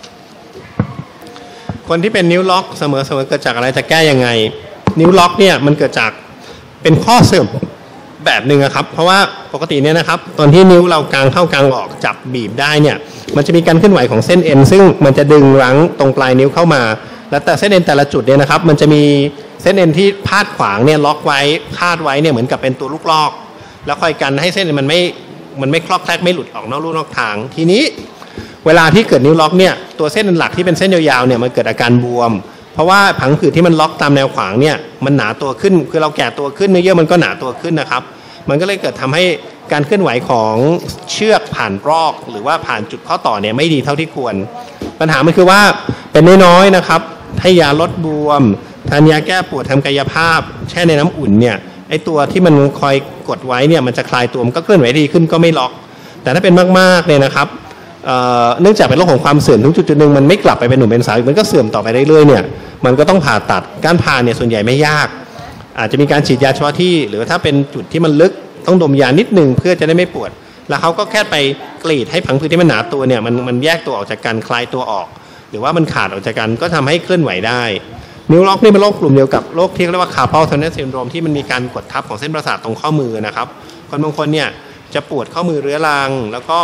คนที่เป็นนิ้วล็อกเสมอๆเกิดจากอะไรจะแก้ยังไงนิ้วล็อกเนี่ยมันเกิดจากเป็นข้อเสื่อมแบบหนึ่งครับเพราะว่าปกติเนี่ยนะครับตอนที่นิ้วเรากางเข้ากางออกจับบีบได้เนี่ยมันจะมีการเคลื่อนไหวของเส้นเอ็นซึ่งมันจะดึงรั้งตรงปลายนิ้วเข้ามาแล้วแต่เส้นเอ็นแต่ละจุดเนี่ยนะครับมันจะมีเส้นเอ็นที่พาดขวางเนี่ยล็อกไว้คาดไว้เนี่ยเหมือนกับเป็นตัวลูกลอกแล้วคอยกันให้เส้นมันไม่มันไม่คลอกแคลกไม่หลุดออกนอกลู่นอกทางทีนี้เวลาที่เกิดนิ้วล็อกเนี่ยตัวเส้นหลักที่เป็นเส้นยาวๆเนี่ยมันเกิดอาการบวมเพราะว่าผังผืดที่มันล็อกตามแนวขวางเนี่ยมันหนาตัวขึ้นคือเราแก่ตัวขึ้นเนื้อเยื่อมันก็หนาตัวขึ้นนะครับมันก็เลยเกิดทำให้การเคลื่อนไหวของเชือกผ่านรอกหรือว่าผ่านจุดข้อต่อเนี่ยไม่ดีเท่าที่ควรปัญหามันคือว่าเป็นน้อยๆนะครับให้ยาลดบวมทานยาแก้ปวดทำกายภาพแช่ในน้ำอุ่นเนี่ยไอตัวที่มันคอยกดไว้เนี่ยมันจะคลายตัวมันก็เคลื่อนไหวดีขึ้นก็ไม่ล็อกแต่ถ้าเป็นมากๆเนี่ยนะครับเนื่องจากเป็นโรคของความเสื่อมทุกจุดจุดหนึ่งมันไม่กลับไปเป็นหนุ่มเป็นสาวมันก็เสื่อมต่อไปเรื่อยๆเนี่ยมันก็ต้องผ่าตัดการผ่าเนี่ยส่วนใหญ่ไม่ยากอาจจะมีการฉีดยาเฉพาะที่หรือถ้าเป็นจุดที่มันลึกต้องดมยานิดนึงเพื่อจะได้ไม่ปวดแล้วเขาก็แค่ไปกรีดให้ผังผืดที่มันหนาตัวเนี่ยมันมันแยกตัวออกจากกันคลายตัวออกหรือว่ามันขาดออกจากกันก็ทำให้เคลื่อนไหวได้นิ้วล็อกนี่เป็นโรคกลุ่มเดียวกับโรคที่เรียกว่า carpal tunnel syndrome ที่มันมีการกดทับของเส้นประสาทตรงข้อมือนะครับคนบางคนเนี่ยจะปวดข้อมือเรื้อรังแล้วก็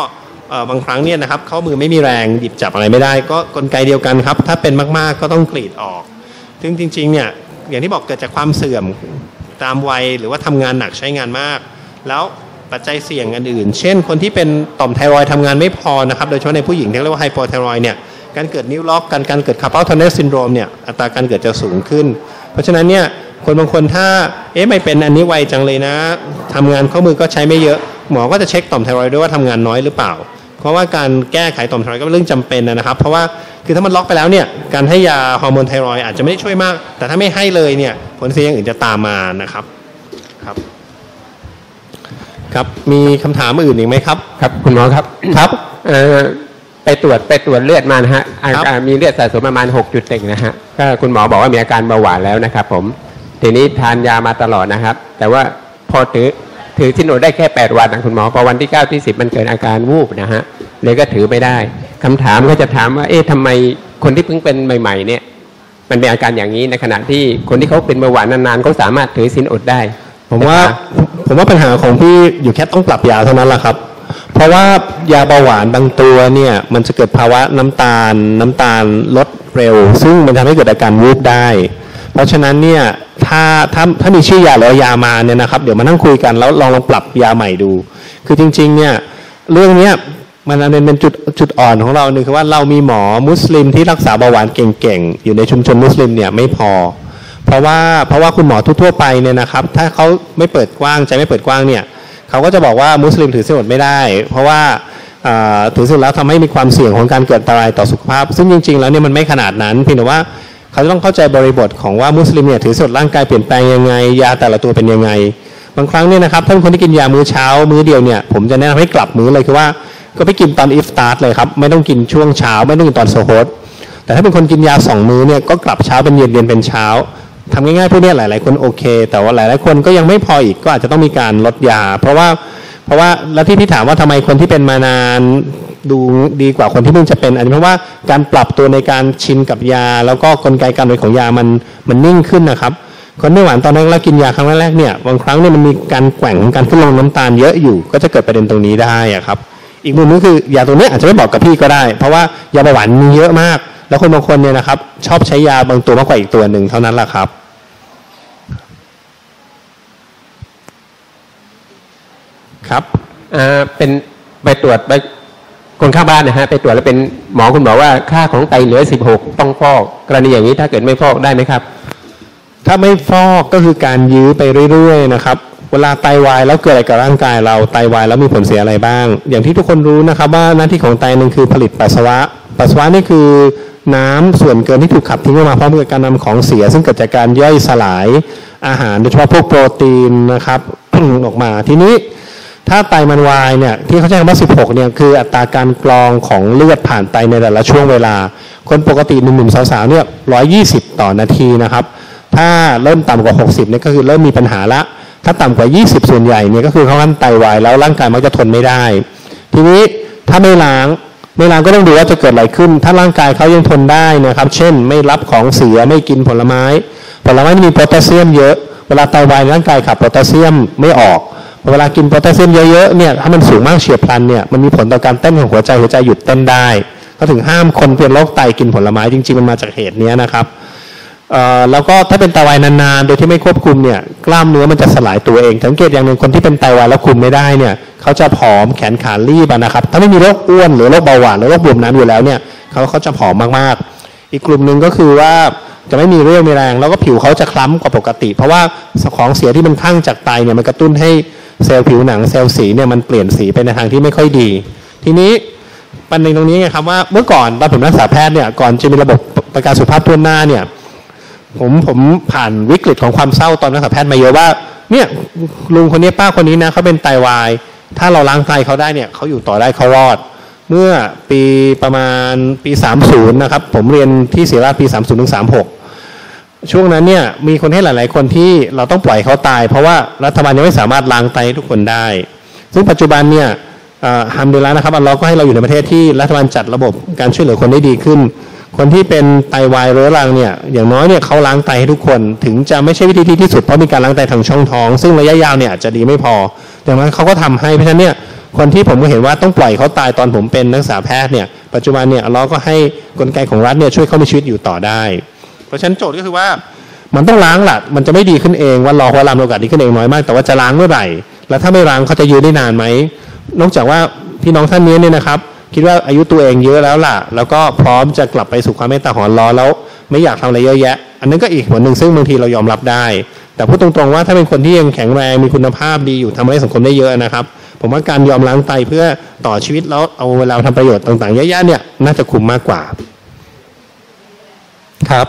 บางครั้งเนี่ยนะครับข้อมือไม่มีแรงหยิบจับอะไรไม่ได้ก็กลไกเดียวกันครับถ้าเป็นมากๆก็ต้องกรีดออกซึ่งจริงๆเนี่ยอย่างที่บอกเกิดจากความเสื่อมตามวัยหรือว่าทำงานหนักใช้งานมากแล้วปัจจัยเสี่ยงอันอื่นเช่นคนที่เป็นต่อมไทรอยด์ทำงานไม่พอนะครับโดยเฉพาะในผู้หญิงที่เรียกว่าไฮโปไทรอยด์เนี่ยการเกิดนิ้วล็อกการการเกิดคาร์ปาลทันเนลซินโดรมเนี่ยอัตราการเกิดจะสูงขึ้นเพราะฉะนั้นเนี่ยคนบางคนถ้าเอ๊ะไม่เป็นอันนี้ไวจังเลยนะทำงานข้อมือก็ใช้ไม่เยอะหมอก็จะเช็คต่อมไทรอยด์ด้วยว่าทำงานน้อยหรือเปล่าเพราะว่าการแก้ไขต่อมไทรอยด์ก็เป็นเรื่องจำเป็นนะครับเพราะว่าคือถ้ามันล็อกไปแล้วเนี่ยการให้ยาฮอร์โมนไทรอยด์อาจจะไม่ได้ช่วยมากแต่ถ้าไม่ให้เลยเนี่ยผลเสียอย่างอื่นจะตามมานะครับครับครับมีคำถามอื่นอีกไหมครับครับคุณหมอครับครับเอ่อไปตรวจไปตรวจเลือดมานะฮะอาการมีเลือดสะสมประมาณหกจุดหนึ่งนะฮะก็คุณหมอบอกว่ามีอาการเบาหวานแล้วนะครับผมทีนี้ทานยามาตลอดนะครับแต่ว่าพอถือถือซิโนได้แค่แปดวันนะคุณหมอพอวันที่เก้าที่สิบมันเกิดอาการวูบนะฮะเลยก็ถือไม่ได้คำถามก็จะถามว่าเอ๊ะทำไมคนที่เพิ่งเป็นใหม่ๆเนี่ยมันเป็นอาการอย่างนี้ในขณะที่คนที่เขาเป็นเบาหวานนานๆเขาสามารถถือซินอดได้ผมว่าผมว่าปัญหาของพี่อยู่แค่ต้องปรับยาเท่านั้นแหละครับเพราะว่ายาเบาหวานบางตัวเนี่ยมันจะเกิดภาวะน้ำตาลน้ำตาลลดเร็วซึ่งมันทำให้เกิดอาการวูบได้เพราะฉะนั้นเนี่ยถ้าถ้าถ้ามีชื่อยาหรือยามาเนี่ยนะครับเดี๋ยวมานั่งคุยกันแล้วลองลองปรับยาใหม่ดูคือจริงๆเนี่ยเรื่องเนี้ยมันเป็นเป็นจุดจุดอ่อนของเราหนึ่งคือว่าเรามีหมอมุสลิมที่รักษาเบาหวานเก่งๆอยู่ในชุมชนมุสลิมเนี่ยไม่พอเพราะว่าเพราะว่าคุณหมอทั่วๆไปเนี่ยนะครับถ้าเขาไม่เปิดกว้างใจไม่เปิดกว้างเนี่ยเขาก็จะบอกว่ามุสลิมถือศีลอดไม่ได้เพราะว่าถือศีลแล้วทำให้มีความเสี่ยงของการเกิดอันตรายต่อสุขภาพซึ่งจริงๆแล้วเนี่ยมันไม่ขนาดนั้นเพียงแต่ว่าเขาจะต้องเข้าใจบริบทของว่ามุสลิมเนี่ยถือศีลร่างกายเปลี่ยนแปลงยังไงยาแต่ละตัวเป็นยังไงบางครั้งเนี่ยนะครับถ้าเป็นคนที่กินยามื้อเช้ามื้อเดียวเนี่ยผมจะแนะนำให้กลับมื้อเลยคือว่าก็ไปกินตอนอิฟตาร์เลยครับไม่ต้องกินช่วงเช้าไม่ต้องกินตอนโซโฮดแต่ถ้าเป็นคนกินยาสองมื้อเนี่ยก็กลับเช้าเป็นเย็นเย็นเป็นเช้าทำง่ายๆพวกนี้หลายๆคนโอเคแต่ว่าหลายๆคนก็ยังไม่พออีกก็อาจจะต้องมีการลดยาเพราะว่าเพราะว่าแล้วที่พี่ถามว่าทำไมคนที่เป็นมานานดูดีกว่าคนที่เพิ่งจะเป็นอันนี้เพราะว่าการปรับตัวในการชินกับยาแล้วก็กลไกการผลิตของยามันมันนิ่งขึ้นนะครับคนไม่หวานตอนแรกแล้วกินยาครั้งแรกเนี่ยบางครั้งเนี่ยมันมีการแกว่งการขึ้นลงน้ำตาลเยอะอยู่ก็จะเกิดประเด็นตรงนี้ได้อะครับอีกมุมนึงคือยาตัวนี้อาจจะไม่บอกกับพี่ก็ได้เพราะว่ายาเบาหวานมีเยอะมากแล้วคนบางคนเนี่ยนะครับชอบใช้ยาบางตัวมากกว่าอีกตัวหนึ่งเท่านั้นแหละครับครับเอ่อเป็นไปตรวจไปคนข้างบ้านนะฮะไปตรวจแล้วเป็นหมอคุณบอกว่าค่าของไตเหลือสิบหกต้องฟอกกรณีอย่างนี้ถ้าเกิดไม่ฟอกได้ไหมครับถ้าไม่ฟอกก็คือการยื้อไปเรื่อยๆนะครับเวลาไตวายแล้วเกิดอะไรกับร่างกายเราไตวายแล้วมีผลเสียอะไรบ้างอย่างที่ทุกคนรู้นะครับว่าหน้าที่ของไตนึงคือผลิตปัสสาวะปัสสาวะนี่คือน้ำส่วนเกินที่ถูกขับทิ้งออกมาพร้อมกับการนำของเสียซึ่งเกิดจากการย่อยสลายอาหารโดยเฉพาะพวกโปรตีนนะครับ ออกมาทีนี้ถ้าไตมันวายเนี่ยที่เขาใช้คำว่าสิบหกเนี่ยคืออัตราการกรองของเลือดผ่านไตในแต่ละช่วงเวลาคนปกติหนุ่มๆสาวๆเนี่ยหนึ่งร้อยยี่สิบต่อนาทีนะครับถ้าเริ่มต่ำกว่าหกสิบเนี่ยก็คือเริ่มมีปัญหาละถ้าต่ำกว่ายี่สิบส่วนใหญ่เนี่ยก็คือเขาขั้นไตวายแล้วร่างกายมักจะทนไม่ได้ทีนี้ถ้าไม่ล้างไม่ล้างก็ต้องดูว่าจะเกิดอะไรขึ้นถ้าร่างกายเขายังทนได้นะครับเช่นไม่รับของเสียไม่กินผลไม้ผลไม้มีโพแทสเซียมเยอะเวลาไตวายร่างกายขับโพแทสเซียมไม่ออกเวลากินโพแทสเซียมเยอะๆเนี่ยถ้ามันสูงมากเฉียบพลันเนี่ยมันมีผลต่อการเต้นของหัวใจหัวใจหยุดเต้นได้ก็ถึงห้ามคนเป็นโรคไตกินผลไม้จริงๆมันมาจากเหตุนี้นะครับแล้วก็ถ้าเป็นไตวายนานๆโดยที่ไม่ควบคุมเนี่ยกล้ามเนื้อมันจะสลายตัวเองสังเกตอย่างหนึ่งคนที่เป็นไตวายแล้วคุมไม่ได้เนี่ยเขาจะผอมแขนขาลีบนะครับถ้าไม่มีโรคอ้วนหรือโรคเบาหวานหรือโรคบวมน้ำอยู่แล้วเนี่ยเขาเขาจะผอมมากๆอีกกลุ่มหนึ่งก็คือว่าจะไม่มีเรี่ยวมีแรงแล้วก็ผิวเขาจะคล้ำกว่าปกติเพราะว่าของเสียที่มันคั่งจากไตเนี่ยมันกระตุ้นให้เซลล์ผิวหนังเซลล์สีเนี่ยมันเปลี่ยนสีไปในทางที่ไม่ค่อยดีทีนี้ประเด็นตรงนี้ไงครับว่าเมื่อก่อนตอนผมรักษาแพทย์เนี่ยก่อนจะมีระบบประกันสุขภาพทั่วหน้าเนี่ยผมผมผ่านวิกฤตของความเศร้าตอนรักษาแพทย์มาเยอะว่าเนี่ยลุงคนนี้ป้าคนนี้นะเขาเป็นไตวายถ้าเราล้างไตเขาได้เนี่ยเขาอยู่ต่อได้เขารอดเมื่อปีประมาณปีสามสิบนะครับผมเรียนที่ศิริราชปีสามสิบถึงสามสิบหกช่วงนั้นเนี่ยมีคนให้หลายๆคนที่เราต้องปล่อยเขาตายเพราะว่ารัฐบาลยังไม่สามารถล้างไตให้ทุกคนได้ซึ่งปัจจุบันเนี่ยฮัมดุลิลละห์นะครับอัลเลาะห์ก็ให้เราอยู่ในประเทศที่รัฐบาลจัดระบบการช่วยเหลือคนได้ดีขึ้นคนที่เป็นไตวายเรื้อรังเนี่ยอย่างน้อยเนี่ยเขาล้างไตให้ทุกคนถึงจะไม่ใช่วิธีที่ที่สุดเพราะมีการล้างไตทางช่องท้องซึ่งระยะยาวเนี่ยอาจจะดีไม่พอแต่ว่าเขาก็ทำให้เพราะฉะนั้นเนี่ยคนที่ผมก็เห็นว่าต้องปล่อยเขาตายตอนผมเป็นนักศึกษาแพทย์เนี่ยปัจจุบันเนี่ยอัลเลาะห์ก็ให้กลไกของรัฐเนี่ยช่วยเขามีชีวิตอยู่ต่อได้เพราะฉะนั้นโจทย์ก็คือว่ามันต้องล้างหลักมันจะไม่ดีขึ้นเองว่ารอหัวลำโอกาสดีขึ้นเองน้อยมากแต่ว่าจะล้างเมื่อไหร่แล้วถ้าไม่ล้างเขาจะยืนได้นานไหมนอกจากว่าพี่น้องท่านนี้เนี่ยนะครับคิดว่าอายุตัวเองเยอะแล้วล่ะแล้วก็พร้อมจะกลับไปสู่ความเมตตาของอัลเลาะห์แล้วไม่อยากทำอะไรเยอะแยะอันนั้นก็อีกผลหนึ่งซึ่งบางทีเรายอมรับได้แต่พูดตรงๆว่าถ้าเป็นคนที่ยังแข็งแรงมีคุณภาพดีอยู่ทำให้สังคมได้เยอะนะครับผมว่าการยอมล้างไตเพื่อต่อชีวิตแล้วเอาเวลาทำประโยชน์ต่างๆเยอะๆเนี่ยน่าจะคุ้มมากกว่าครับ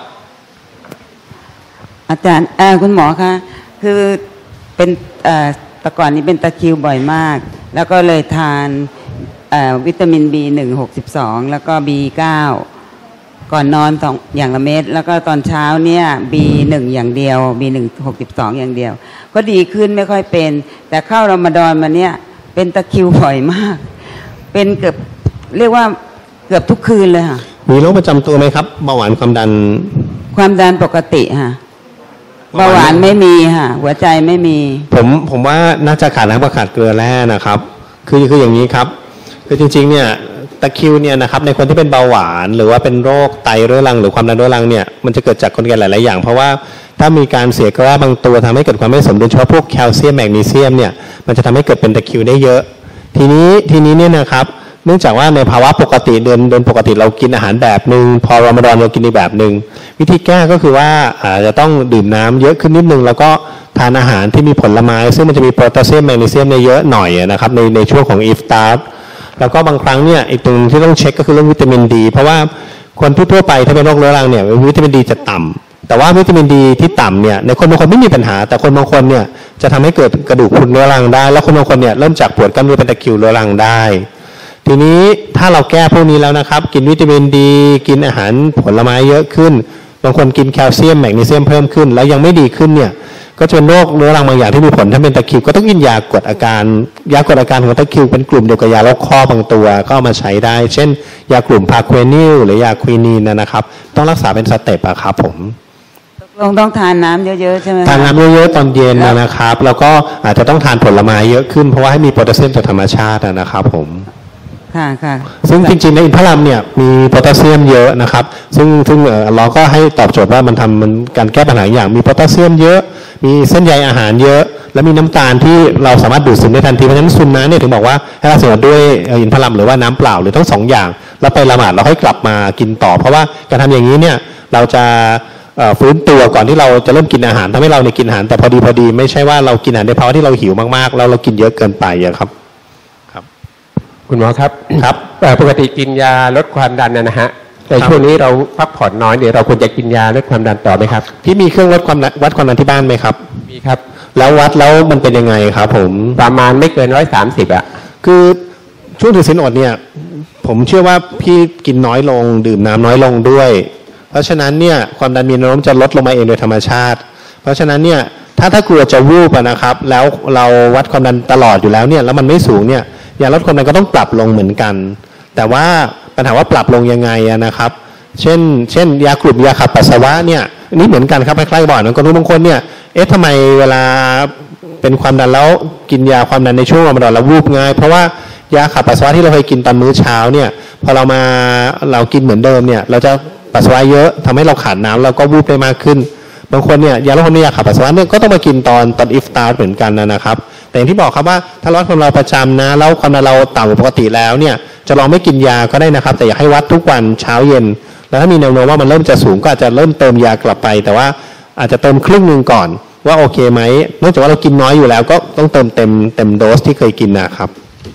อาจารย์คุณหมอคะคือเป็นแต่ก่อนนี้เป็นตะคริวบ่อยมากแล้วก็เลยทานวิตามิน บี หนึ่ง หกสิบสอง แล้วก็ บี เก้า ก่อนนอนสองอย่างละเม็ดแล้วก็ตอนเช้าเนี่ย บี หนึ่ง อย่างเดียว บี หนึ่ง หกสิบสอง อย่างเดียวก็ดีขึ้นไม่ค่อยเป็นแต่เข้ารอมฎอนมาเนี่ยเป็นตะคริวบ่อยมากเป็นเกือบเรียกว่าเกือบทุกคืนเลยค่ะมีโรคประจำตัวไหมครับเบาหวานความดันความดันปกติค่ะเบาหวานไม่มีค่ะหัวใจไม่มีผมผมว่าน่าจะขาดน้ำขาดเกลือแร่นะครับคือคืออย่างนี้ครับคือจริงๆเนี่ยตะคริวเนี่ยนะครับในคนที่เป็นเบาหวานหรือว่าเป็นโรคไตเรื้อรังหรือความดันเรื้อรังเนี่ยมันจะเกิดจากกลไกหลายๆอย่างเพราะว่าถ้ามีการเสียเกลือบางตัวทำให้เกิดความไม่สมดุลเฉพาะพวกแคลเซียมแมกนีเซียมเนี่ยมันจะทำให้เกิดเป็นตะคริวได้เยอะทีนี้ทีนี้เนี่ยนะครับเนื่องจากว่าในภาวะปกติเดือนเดือนปกติเรากินอาหารแบบหนึ่งพอรอมฎอนเรากินอีกแบบหนึ่งวิธีแก้ก็คือว่าอาจจะต้องดื่มน้ำเยอะขึ้นนิดนึงแล้วก็ทานอาหารที่มีผลไม้ซึ่งมันจะมีโพแทสเซียมแมกนีเซียมเนี่ยเยอะหน่อยนะครับในในช่วงของอิฟตาร์แล้วก็บางครั้งเนี่ยอีกตรงที่ต้องเช็คก็คือเรื่องวิตามินดีเพราะว่าคนทั่วไปถ้าเป็นโรคเรื้อรังเนี่ยวิตามินดีจะต่ำแต่ว่าวิตามินดีที่ต่ำเนี่ยในคนบางคนไม่มีปัญหาแต่คนบางคนเนี่ยจะทำให้เกิดกระดูกพรุนเรื้อรังได้แล้วคนบางคนเนี่ยเริ่มจากปวดกล้ามเนื้อเป็นตะคริวเรื้อรังได้ทีนี้ถ้าเราแก้พวกนี้แล้วนะครับกินวิตามินดีกินอาหารผลไม้เยอะขึ้นบางคนกินแคลเซียมแมกนีเซียมเพิ่มขึ้นแล้วยังไม่ดีขึ้นเนี่ยก็จะเป็นโรคเรื้อรังบางอย่างที่มีผลถ้าเป็นตะคริวก็ต้องกินยากดอาการยากดอาการของตะคริวเป็นกลุ่มเดียวกับยาโรคข้อบางตัวก็เอามาใช้ได้เช่นยากลุ่มพาควานิลหรือยาควินีนนะครับต้องรักษาเป็นสเต็ปอะครับผมลงต้องทานน้ำเยอะๆใช่ไหมทานน้ำเยอะๆตอนเย็นนะครับแล้วก็อาจจะต้องทานผลไม้เยอะขึ้นเพราะว่าให้มีโพแทสเซียมจากธรรมชาตินะครับผมค่ะค่ะซึ่งจริงๆในอินทผลัมเนี่ยมีโพแทสเซียมเยอะนะครับซึ่งซึ่งเราก็ให้ตอบโจทย์ว่ามันทำมันการแก้ปัญหาอย่างมีโพแทสเซียมเยอะมีเส้นใยอาหารเยอะและมีน้ำตาลที่เราสามารถดูดซึมได้ทันทีเพราะฉะนั้นซุนนะเนี่ยถึงบอกว่าให้เราสำรวจด้วยอินทผลัมหรือว่าน้ำเปล่าหรือทั้งสองอย่างแล้วไปละหมาดเราให้กลับมากินต่อเพราะว่าการทำอย่างนี้เนี่ยเราจะฟื้นตัวก่อนที่เราจะเริ่มกินอาหารทำให้เราในกินอาหารแต่พอดีพอดีไม่ใช่ว่าเรากินอาหารในภาวะที่เราหิวมากๆแล้วเรากินเยอะเกินไปครับครับคุณหมอครับครับปกติกินยาลดความดันนะฮะแต่ช่วงนี้เราพักผ่อนน้อยเดี๋ยวเราควรจะกินยาลดความดันต่อไหมครับพี่มีเครื่องวัดความวัดความดันที่บ้านไหมครับมีครับแล้ววัดแล้วมันเป็นยังไงครับผมประมาณไม่เกินร้อยสามสิบอะคือช่วงถือศีลอดเนี่ยผมเชื่อว่าพี่กินน้อยลงดื่มน้ำน้อยลงด้วยเพราะฉะนั้นเนี่ยความดันมีแนวโน้มจะลดลงมาเองโดยธรรมชาติเพราะฉะนั้นเนี่ยถ้าถ้ากลัวจะวูบนะครับแล้วเราวัดความดันตลอดอยู่แล้วเนี่ยแล้วมันไม่สูงเนี่ยยาลดความดันก็ต้องปรับลงเหมือนกันแต่ว่าปัญหาว่าปรับลงยังไงนะครับเช่นเช่นยากลุ่มยาขับปัสสาวะเนี่ยนี่เหมือนกันครับคล้ายๆบ่อยนะคนบางคนเนี่ยเอ๊ะทำไมเวลาเป็นความดันแล้วกินยาความดันในช่วงรอมฎอนแล้ววูบง่ายเพราะว่ายาขับปัสสาวะที่เราเคยกินตอนมื้อเช้าเนี่ยพอเรามาเรากินเหมือนเดิมเนี่ยเราจะปัสสาวะเยอะทำให้เราขาดน้ำเราก็วูบได้มากขึ้นบางคนเนี่ยยาลดความดันยาขับปัสสาวะเนี่ยก็ต้องมากินตอนตอนอิฟตาร์เหมือนกันนะครับแต่อย่างที่บอกครับว่าถ้าลดความดันเราประจำนะแล้วความดันเราต่ำกว่าปกติแล้วเนี่ยจะลองไม่กินยาก็ได้นะครับแต่อยากให้วัดทุกวันเช้าเย็นแล้วถ้ามีแนวโน้มว่ามันเริ่มจะสูงก็อาจจะเริ่มเติมยากลับไปแต่ว่าอาจจะเติมครึ่งนึงก่อนว่าโอเคไหมเนื่องจากว่าเรากินน้อยอยู่แล้วก็ต้องเติมเต็มเต็มโดสที่เคยกินนะครับ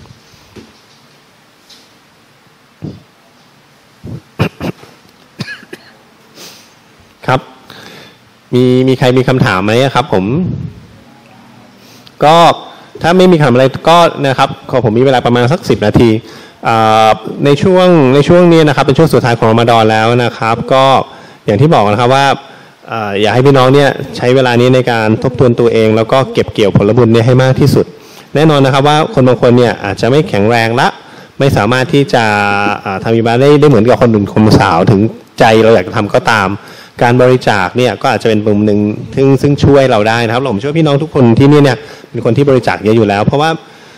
ครับมีมีใครมีคำถามไหมครับผมก็ถ้าไม่มีคำอะไรก็นะครับขอผมมีเวลาประมาณสักสิบนาทีในช่วงในช่วงนี้นะครับเป็นช่วงสุดท้ายของรอมฎอนแล้วนะครับก็อย่างที่บอกนะครับว่าอยากให้พี่น้องเนี่ยใช้เวลานี้ในการทบทวนตัวเองแล้วก็เก็บเกี่ยวผลบุญเนี่ยให้มากที่สุดแน่นอนนะครับว่าคนบางคนเนี่ยอาจจะไม่แข็งแรงละไม่สามารถที่จะทำอิบาดะห์ได้ได้เหมือนกับคนหนุ่มคนสาวถึงใจเราอยากทำก็ตามการบริจาคเนี่ยก็อาจจะเป็นปุ่มหนึ่งซึ่งซึ่งช่วยเราได้นะครับผมเชื่อพี่น้องทุกคนที่นี่เนี่ยเป็นคนที่บริจาคเยอะอยู่แล้วเพราะว่า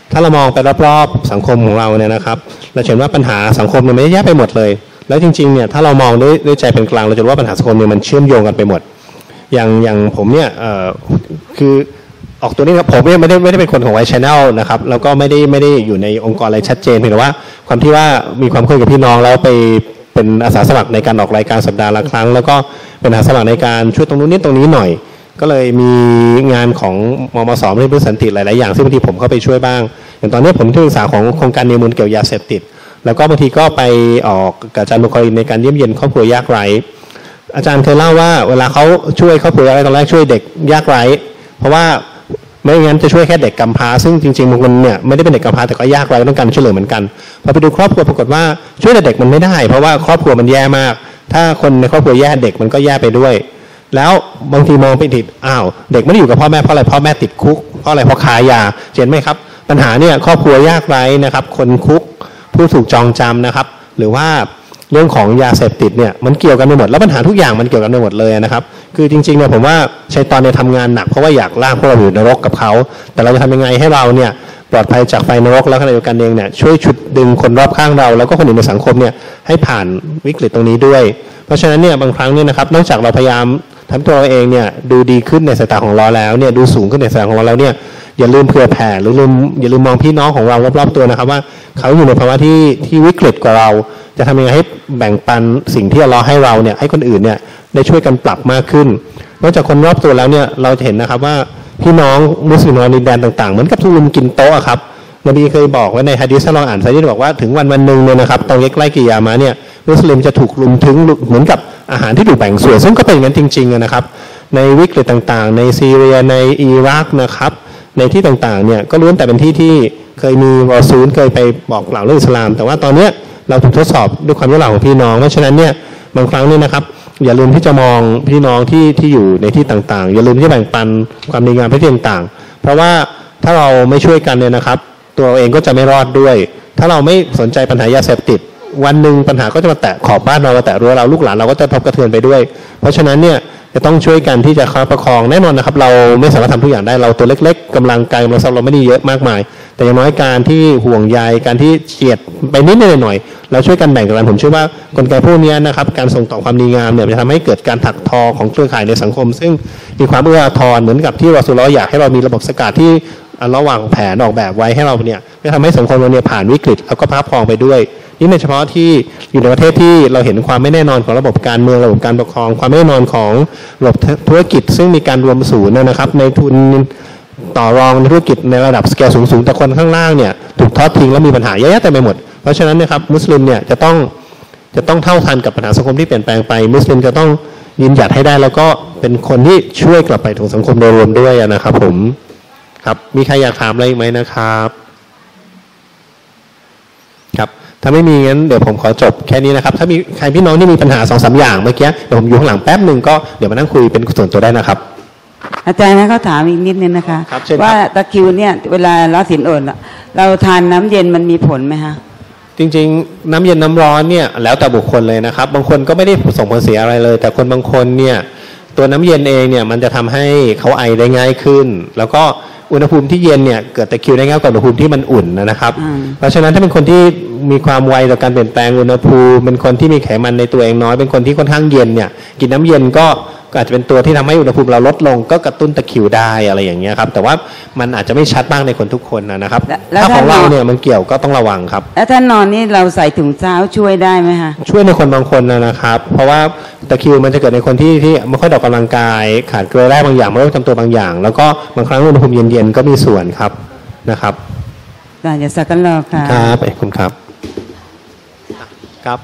ถ้าเรามองไปรอบๆสังคมของเราเนี่ยนะครับเราเห็นว่าปัญหาสังคมเนี่ยไม่ได้แยกไปหมดเลยแล้วจริงๆเนี่ยถ้าเรามองด้วยด้วยใจเป็นกลางเราจะรู้ว่าปัญหาสังคมเนี่ยมันเชื่อมโยงกันไปหมดอย่างอย่างผมเนี่ยเอ่อคือออกตัวนี้ครับผมเนี่ยไม่ได้ไม่ได้เป็นคนของไวท์ Channel นะครับแล้วก็ไม่ได้ไม่ได้อยู่ในองค์กรอะไรชัดเจนเพียงแต่ว่าความที่ว่ามีความเคยกับพี่น้องแล้วไปเป็นอาสาสมัครในการออกรายการสัปดาห์ละครั้งแล้วก็เป็นอาสาสมัครในการช่วยตรงนู้นนิดตรงนี้หน่อยก็เลยมีงานของมมส.เรื่องสันติหลายๆอย่างซึ่งบางทีผมเข้าไปช่วยบ้างอย่างตอนนี้ผมที่ปรึกษาของโครงการเนมูลเกี่ยวยาเสพติดแล้วก็บางทีก็ไปออกกับอาจารย์บุคลินในการเยี่ยมเยียนครอบครัวยากไร้อาจารย์เคยเล่าว่าเวลาเขาช่วยครอบครัวยากไร้ตอนแรกช่วยเด็กยากไร้เพราะว่าไม่งั้นจะช่วยแค่เด็กกำพร้าซึ่งจริงๆบางคนเนี่ยไม่ได้เป็นเด็กกำพร้าแต่ก็ยากไร้ต้องการช่วยเหลือเหมือนกันพอไปดูครอบครัวปรากฏว่าช่วยเด็กมันไม่ได้เพราะว่าครอบครัวมันแย่มากถ้าคนในครอบครัวแย่เด็กมันก็แย่ไปด้วยแล้วบางทีมองไปผิดอ้าวเด็กไม่ได้อยู่กับพ่อแม่เพราะอะไรพ่อแม่ติดคุกเพราะอะไรเพราะขายยาเห็นไหมครับปัญหาเนี่ยครอบครัวยากไร้นะครับคนคุกผู้ถูกจองจำนะครับหรือว่าเรื่องของยาเสพติดเนี่ยมันเกี่ยวกันไปหมดแล้วปัญหาทุกอย่างมันเกี่ยวกันไปหมดเลยนะครับคือจริงๆเนี่ยผมว่าชัยฏอนเนี่ยทำงานหนักเพราะว่าอยากลากพวกเราอยู่นรกกับเขาแต่เราจะทำยังไงให้เราเนี่ยปลอดภัยจากไฟนรกแล้วขณะเดียวกันเองเนี่ยช่วยฉุดดึงคนรอบข้างเราแล้วก็คนอื่นในสังคมเนี่ยให้ผ่านวิกฤตตรงนี้ด้วยเพราะฉะนั้นเนี่ยบางครั้งเนี่ยนะครับนอกจากเราพยายามทำตัวเราเองเนี่ยดูดีขึ้นในสายตาของเราแล้วเนี่ยดูสูงขึ้นในสายตาของเราแล้วเนี่ยอย่าลืมเผื่อแผ่หรือลืมอย่าลืมมองพี่น้องของเรารอบๆตัวนะครับว่าเขาอยู่ในภาวะที่ที่วิกฤตกว่าเราจะทำยังไงให้แบ่งปันสิ่งที่อัลเลาะห์ให้เราเนี่ยให้คนอื่นเนี่ยได้ช่วยกันปรับมากขึ้นนอกจากคนรอบตัวแล้วเนี่ยเราจะเห็นนะครับว่าพี่น้องมุสลิมในดินแดนต่างๆเหมือนกับทุลุมกินโต๊ะครับนบีเคยบอกไว้ในหะดีษที่เราอ่านไซด์บอกว่าถึงวันวันหนึ่งเนี่ยนะครับตอนใกล้ๆกิยามะห์เนี่ยมุสลิมจะถูกลุมถึงเหมือนกับอาหารที่ถูกแบ่งส่วนซึ่งก็เป็นอย่างนั้นจริงๆนะครับในวิกฤตต่างๆในซีเรียในอิรักนะครับในที่ต่างๆเนี่ยก็ล้วนแต่เป็นที่ที่เคยมีรอซูลเคยไปบอกกล่าวเรื่องอิสลามแต่ว่าตอนนี้เราถูกทดสอบด้วยความยากลำบากของพี่น้องเพราะฉะนั้นเนี่ยบางครั้งนี่นะครับอย่าลืมที่จะมองพี่น้องที่ที่อยู่ในที่ต่างๆอย่าลืมที่แบ่งปันความดีงามที่ต่างๆเพราะว่าถ้าเราไม่ช่วยกันเนี่ยนะครับตัวเราเองก็จะไม่รอดด้วยถ้าเราไม่สนใจปัญหายาเสพติดวันหนึ่งปัญหาก็จะมาแตะขอบบ้านเรามาแตะรั้วเราลูกหลานเราก็จะทบกระเทือนไปด้วยเพราะฉะนั้นเนี่ยจะต้องช่วยกันที่จะค้าประคองแน่นอนนะครับเราไม่สามารถทำทุกอย่างได้เราตัวเล็กๆกำลังกายกำลังทรัพย์เราไม่ได้เยอะมากมายแต่อย่างน้อยการที่ห่วงใยการที่เฉียดไปนิดหน่อยๆเราช่วยกันแบ่งกันผมเชื่อว่ากลไกพวกนี้นะครับการส่งต่อความดีงามเนี่ยจะทำให้เกิดการถักทอของเครือข่ายในสังคมซึ่งมีความเอื้ออาทรเหมือนกับที่รอซูลุลลอฮ์อยากให้เรามีระบบสกัดที่ระหว่างแผนออกแบบไว้ให้เราเนี่ยจะทำให้สังคมเราเนี่ยผ่านวิกฤตแล้วก็พับพองไปด้วยนี่ในเฉพาะที่อยู่ในประเทศที่เราเห็นความไม่แน่นอนของระบบการเมืองระบบการปกครองความไม่แน่นอนของระบบธุรกิจซึ่งมีการรวมศูนย์นะครับในทุนต่อรองในธุรกิจในระดับสเกลสูงๆแต่คนข้างล่างเนี่ยถูกทอดทิ้งแล้วมีปัญหาเยอะแยะเต็มไปหมดเพราะฉะนั้นนะครับมุสลิมเนี่ยจะต้องจะต้องเท่าทันกับปัญหาสังคมที่เปลี่ยนแปลงไปมุสลิมจะต้องยืนหยัดให้ได้แล้วก็เป็นคนที่ช่วยกลับไปถึงสังคมโดยรวมด้วยนะครับผมครับมีใครอยากถามอะไรอีกไหมนะครับครับถ้าไม่มีงั้นเดี๋ยวผมขอจบแค่นี้นะครับถ้ามีใครพี่น้องที่มีปัญหาสองสามอย่างเมื่อกี้เดี๋ยวผมอยู่ข้างหลังแป๊บหนึ่งก็เดี๋ยวมานั่งคุยเป็นส่วนตัวได้นะครับอาจารย์นะเขาถามอีกนิดนึงนะคะว่าตะคริวเนี่ยเวลาเราสินอดเราทานน้ำเย็นมันมีผลไหมคะจริงๆน้ำเย็นน้ำร้อนเนี่ยแล้วแต่บุคคลเลยนะครับบางคนก็ไม่ได้ส่งผลเสียอะไรเลยแต่คนบางคนเนี่ยตัวน้ำเย็นเองเนี่ยมันจะทำให้เขาไอได้ง่ายขึ้นแล้วก็อุณหภูมิที่เย็นเนี่ยเกิดตะคริวได้ง่ายกว่าอุณหภูมิที่มันอุ่นนะครับเพราะฉะนั้นถ้าเป็นคนที่มีความไวต่อการเปลี่ยนแปลงอุณหภูมิเป็นคนที่มีไขมันในตัวเองน้อยเป็นคนที่ค่อนข้างเย็นเนี่ยกินน้ำเย็นก็อาจจะเป็นตัวที่ทำให้อุณหภูมิเราลดลงก็กระตุ้นตะคริวได้อะไรอย่างเงี้ยครับแต่ว่ามันอาจจะไม่ชัดบ้างในคนทุกคนนะครับถ้าของเราเนี่ยมันเกี่ยวก็ต้องระวังครับแล้วถ้านอนนี่เราใส่ถุงเท้าช่วยได้ไหมคะช่วยในคนบางคนนะครับเพราะว่าตะคริวมันจะเกิดในคนที่ที่ไม่ค่อยออกกำลังกายขาดเกลือแร่บางอย่างไม่รู้ทำตัวบางอย่างแล้วก็บางครั้งอุณหภูมิเย็นๆก็มีส่วนครับนะครับได้จะสักกันรอค่ะครับขอบคุณครับครับ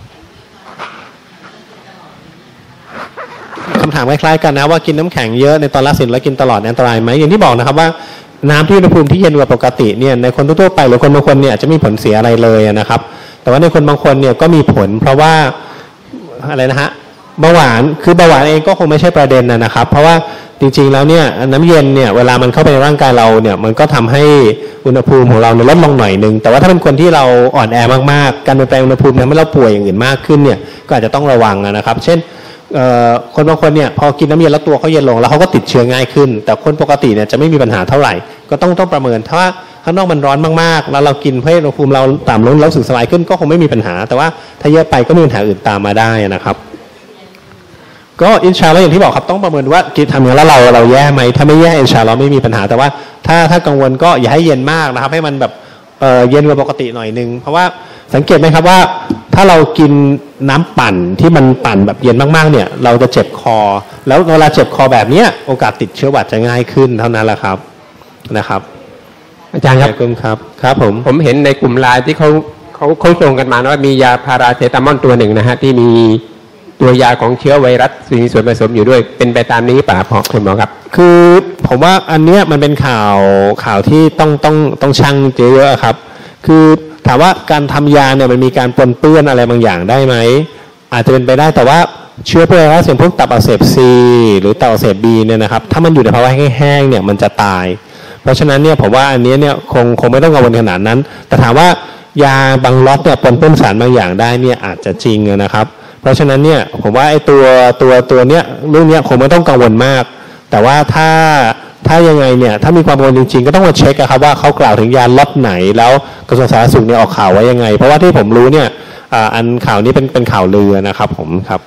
คำถามคล้ายๆกันนะว่ากินน้ำแข็งเยอะในตอนละสินแล้วกินตลอดอันตรายไหมอย่างที่บอกนะครับว่าน้ำที่อุณหภูมิที่เย็นกว่าปกติเนี่ยในคนทั่วไปหรือคนบางคนเนี่ยจะไม่มีผลเสียอะไรเลยนะครับแต่ว่าในคนบางคนเนี่ยก็มีผลเพราะว่าอะไรนะฮะเบาหวานคือเบาหวานเองก็คงไม่ใช่ประเด็นนะครับเพราะว่าจริงๆแล้วเนี่ยน้ำเย็นเนี่ยเวลามันเข้าไปในร่างกายเราเนี่ยมันก็ทำให้อุณหภูมิของเราเนี่ยลดลงหน่อยนึงแต่ว่าถ้าเป็นคนที่เราอ่อนแอมากๆการเปลี่ยนแปลงอุณหภูมิทำให้เราป่วยอย่างอื่นมากขึ้นเนี่ยก็อาจจะต้องระวังนะครับเช่นคนบางคนเนี่ยพอกินน้ำเย็นแล้วตัวเขาเย็นลงแล้วเขาก็ติดเชื้อง่ายขึ้นแต่คนปกติเนี่ยจะไม่มีปัญหาเท่าไหร่ก็ต้องต้องประเมินถ้าว่าข้างนอกมันร้อนมากๆแล้วเรากินเพื่อให้อุณหภูมิเราต่ำลงแล้วรู้สึกสบายขึ้นก็คงไม่มีปัญหาแต่ว่าถ้าเยอะไปก็มีปัญหาอื่นตามมาได้นะครับก็อินชาอัลลอฮ์อย่างที่บอกครับต้องประเมินว่ากินทำอย่างแล้วเราเราแย่ไหมถ้าไม่แย่อินชาอัลลอฮ์ไม่มีปัญหาแต่ว่าถ้าถ้ากังวลก็อย่าให้เย็นมากนะครับให้มันแบบเอ่อเย็นกว่าปกติหน่อยนึงเพราะว่าสังเกตไหมครับว่าถ้าเรากินน้ำปั่นที่มันปั่นแบบเย็นมากๆเนี่ยเราจะเจ็บคอแล้วเวลาเจ็บคอแบบนี้โอกาสติดเชื้อหวัดจะง่ายขึ้นเท่านั้นแหละครับนะครับอาจารย์ครับครับครับผมผมเห็นในกลุ่มไลน์ที่เขาเขาเขาส่งกันมาว่ามียาพาราเซตามอลตัวหนึ่งนะฮะที่มีตัวยาของเชื้อไวรัสมีส่วนผสมอยู่ด้วยเป็นไปตามนี้ป่ะพอคุณหมอครับคือผมว่าอันเนี้ยมันเป็นข่าวข่าวที่ต้องต้องต้องชั่งเยอะครับคือถามว่าการทำยาเนี่ยมันมีการปนเปื้อนอะไรบางอย่างได้ไหมอาจจะเป็นไปได้แต่ว่าเชื้อไวรัสอย่างพวกตับอักเสบซีหรือตับอักเสบบีเนี่ยนะครับถ้ามันอยู่ในภาวะแห้งๆเนี่ยมันจะตายเพราะฉะนั้นเนี่ยผมว่าอันนี้เนี่ยคงคงไม่ต้องกังวลขนาดนั้นแต่ถามว่ายาบางล็อตเนี่ยปนเปื้อนสารบางอย่างได้เนี่ยอาจจะจริงนะครับเพราะฉะนั้นเนี่ยผมว่าไอ้ตัวตัวตัวเนี้ยเรื่องเนี้ยคงไม่ต้องกังวลมากแต่ว่าถ้าถ้ายังไงเนี่ยถ้ามีความกังวลจริงๆก็ต้องมาเช็คครับว่าเขากล่าวถึงยาล็อตไหนแล้วกระทรวงสาธารณสุขเนี่ยออกข่าวไว้ยังไงเพราะว่าที่ผมรู้เนี่ยอันข่าวนี้เป็นเป็นข่าวลือนะครับผมครับ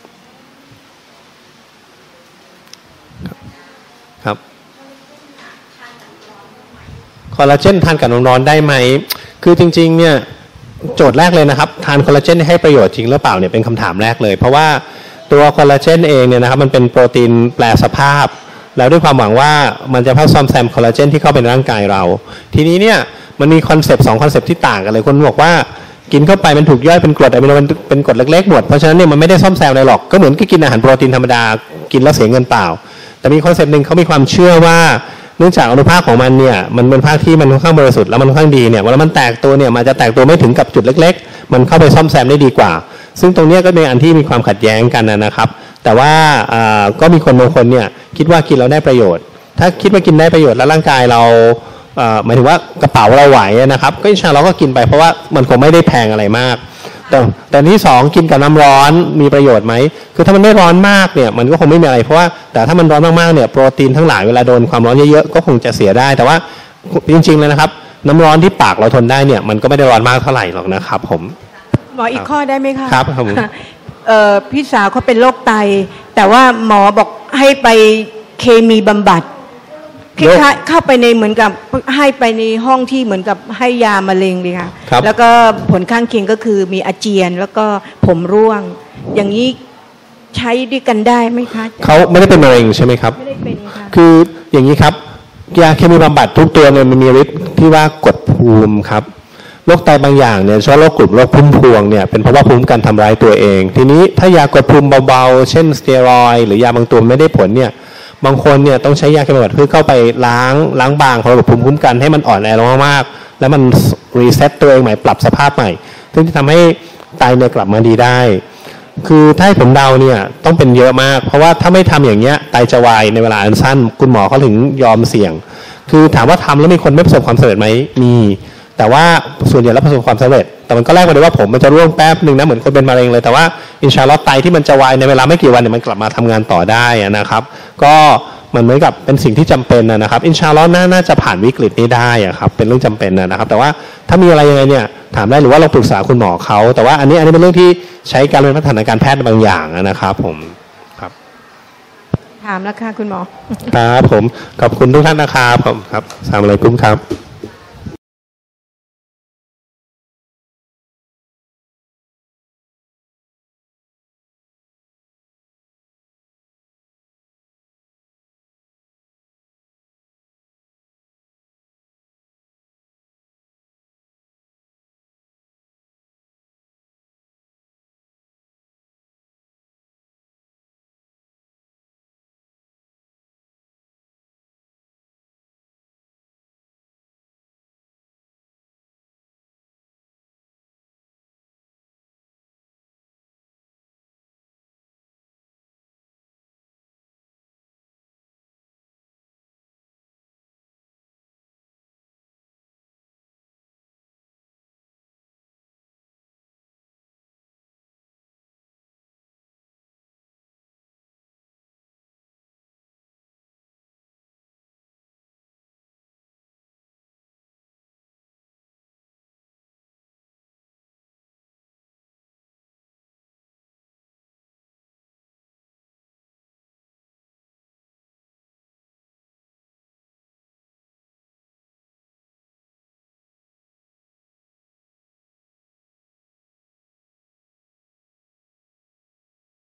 ครับคอลลาเจนทานกับน้ำร้อนได้ไหมคือจริงๆเนี่ยโจทย์แรกเลยนะครับทานคอลลาเจนให้ประโยชน์จริงหรือเปล่าเนี่ยเป็นคำถามแรกเลยเพราะว่าตัวคอลลาเจนเองเนี่ยนะครับมันเป็นโปรตีนแปลสภาพแล้วด้วยความหวังว่ามันจะพัฒนาซ่อมแซมคอลลาเจนที่เข้าไปในร่างกายเราทีนี้เนี่ยมันมีคอนเซปต์สองคอนเซปต์ที่ต่างกันเลยคนบอกว่ากินเข้าไปมันถูกย่อยเป็นกรดอะมิโนเป็นกรดเล็กๆหมดเพราะฉะนั้นเนี่ยมันไม่ได้ซ่อมแซมอะไรหรอกก็เหมือนกับกินอาหารโปรตีนธรรมดากินแล้วเสียเงินเปล่าแต่มีคอนเซปต์หนึ่งเขามีความเชื่อว่าเนื่องจากอนุภาคของมันเนี่ยมันเป็นภาคที่มันค่อนข้างบริสุทธิ์แล้วมันค่อนข้างดีเนี่ยเวลามันแตกตัวเนี่ยมันจะแตกตัวไม่ถึงกับจุดเล็กๆมันเข้าไปซ่อมแซมได้ดีกว่าซึ่งตรงนี้ก็เป็นอันที่มีความขัดแย้งกันนะครับแต่ว่าก็มีคนบางคนเนี่ยคิดว่ากินแล้วได้ประโยชน์ถ้าคิดว่ากินได้ประโยชน์แล้วร่างกายเราหมายถึงว่ากระเป๋าเราไหวนะครับก็อินชาอัลเลาะห์ก็กินไปเพราะว่ามันคงไม่ได้แพงอะไรมากแต่แต่ที่สองกินกับน้ำร้อนมีประโยชน์ไหมคือถ้ามันไม่ร้อนมากเนี่ยมันก็คงไม่มีอะไรเพราะว่าแต่ถ้ามันร้อนมากๆเนี่ยโปรตีนทั้งหลายเวลาโดนความร้อนเยอะๆก็คงจะเสียได้แต่ว่าจริงๆเลยนะครับน้ำร้อนที่ปากเราทนได้เนี่ยมันก็ไม่ได้ร้อนมากเท่าไหร่หรอกนะครับผมหมออีกข้อได้ไหมคะครับผมพี่สาวเขาเป็นโรคไตแต่ว่าหมอบอกให้ไปเคมีบำบัดเข้าไปในเหมือนกับให้ไปในห้องที่เหมือนกับให้ยามะเร็งเลยค่ะแล้วก็ผลข้างเคียงก็คือมีอาเจียนแล้วก็ผมร่วงอย่างนี้ใช้ด้วยกันได้ไหมคะเขาไม่ได้เป็นมะเร็งใช่ไหมครับไม่ได้เป็นค่ะคืออย่างนี้ครับยาเคมีบำบัดทุกตัวเนี่ยมันมีฤทธิ์ที่ว่ากดภูมิครับโรคไตบางอย่างเนี่ยเฉพาะโรคกลุ่มโรคพุ่มพวงเนี่ยเป็นเพราะว่าภูมิกันทำร้ายตัวเองทีนี้ถ้ายากดภูมิเบาๆเช่นสเตียรอยด์หรือยาบางตัวไม่ได้ผลเนี่ยบางคนเนี่ยต้องใช้ยาเคมีบำบัดเพื่อเข้าไปล้างล้างบางของระบบภูมิคุ้มกันให้มันอ่อนแอลงมากๆแล้วมันรีเซ็ตตัวเองใหม่ปรับสภาพใหม่ซึ่งจะทำให้ไตเนี่ยกลับมาดีได้คือถ้าให้ผมเดาเนี่ยต้องเป็นเยอะมากเพราะว่าถ้าไม่ทำอย่างเงี้ยไตจะวายในเวลาอันสั้นคุณหมอเขาถึงยอมเสี่ยงคือถามว่าทำแล้วมีคนไม่ประสบความสำเร็จไหมมีแต่ว่าส่วนใหญ่แล้วประสบความสำเร็จแต่มันก็แลกมาด้วยว่าผมมันจะร่วงแป๊บหนึ่งนะเหมือนคนเป็นมะเร็งเลยแต่ว่าอินชาอัลเลาะห์ไตที่มันจะวายในเวลาไม่กี่วันเนี่ยมันกลับมาทำงานต่อได้นะครับก็มันเหมือนกับเป็นสิ่งที่จำเป็นนะครับอินชาอัลเลาะห์น่าจะผ่านวิกฤตนี้ได้ครับเป็นเรื่องจำเป็นนะครับแต่ว่าถ้ามีอะไรยังไงเนี่ยถามได้หรือว่าลองปรึกษาคุณหมอเขาแต่ว่าอันนี้อันนี้เป็นเรื่องที่ใช้การเรียนพัฒนาการแพทย์บางอย่างนะครับผมครับถามแล้วค่ะคุณหมอครับผมขอบคุณทุกท่านนะครับผมครับอัสสลามุอะลัยกุมครับ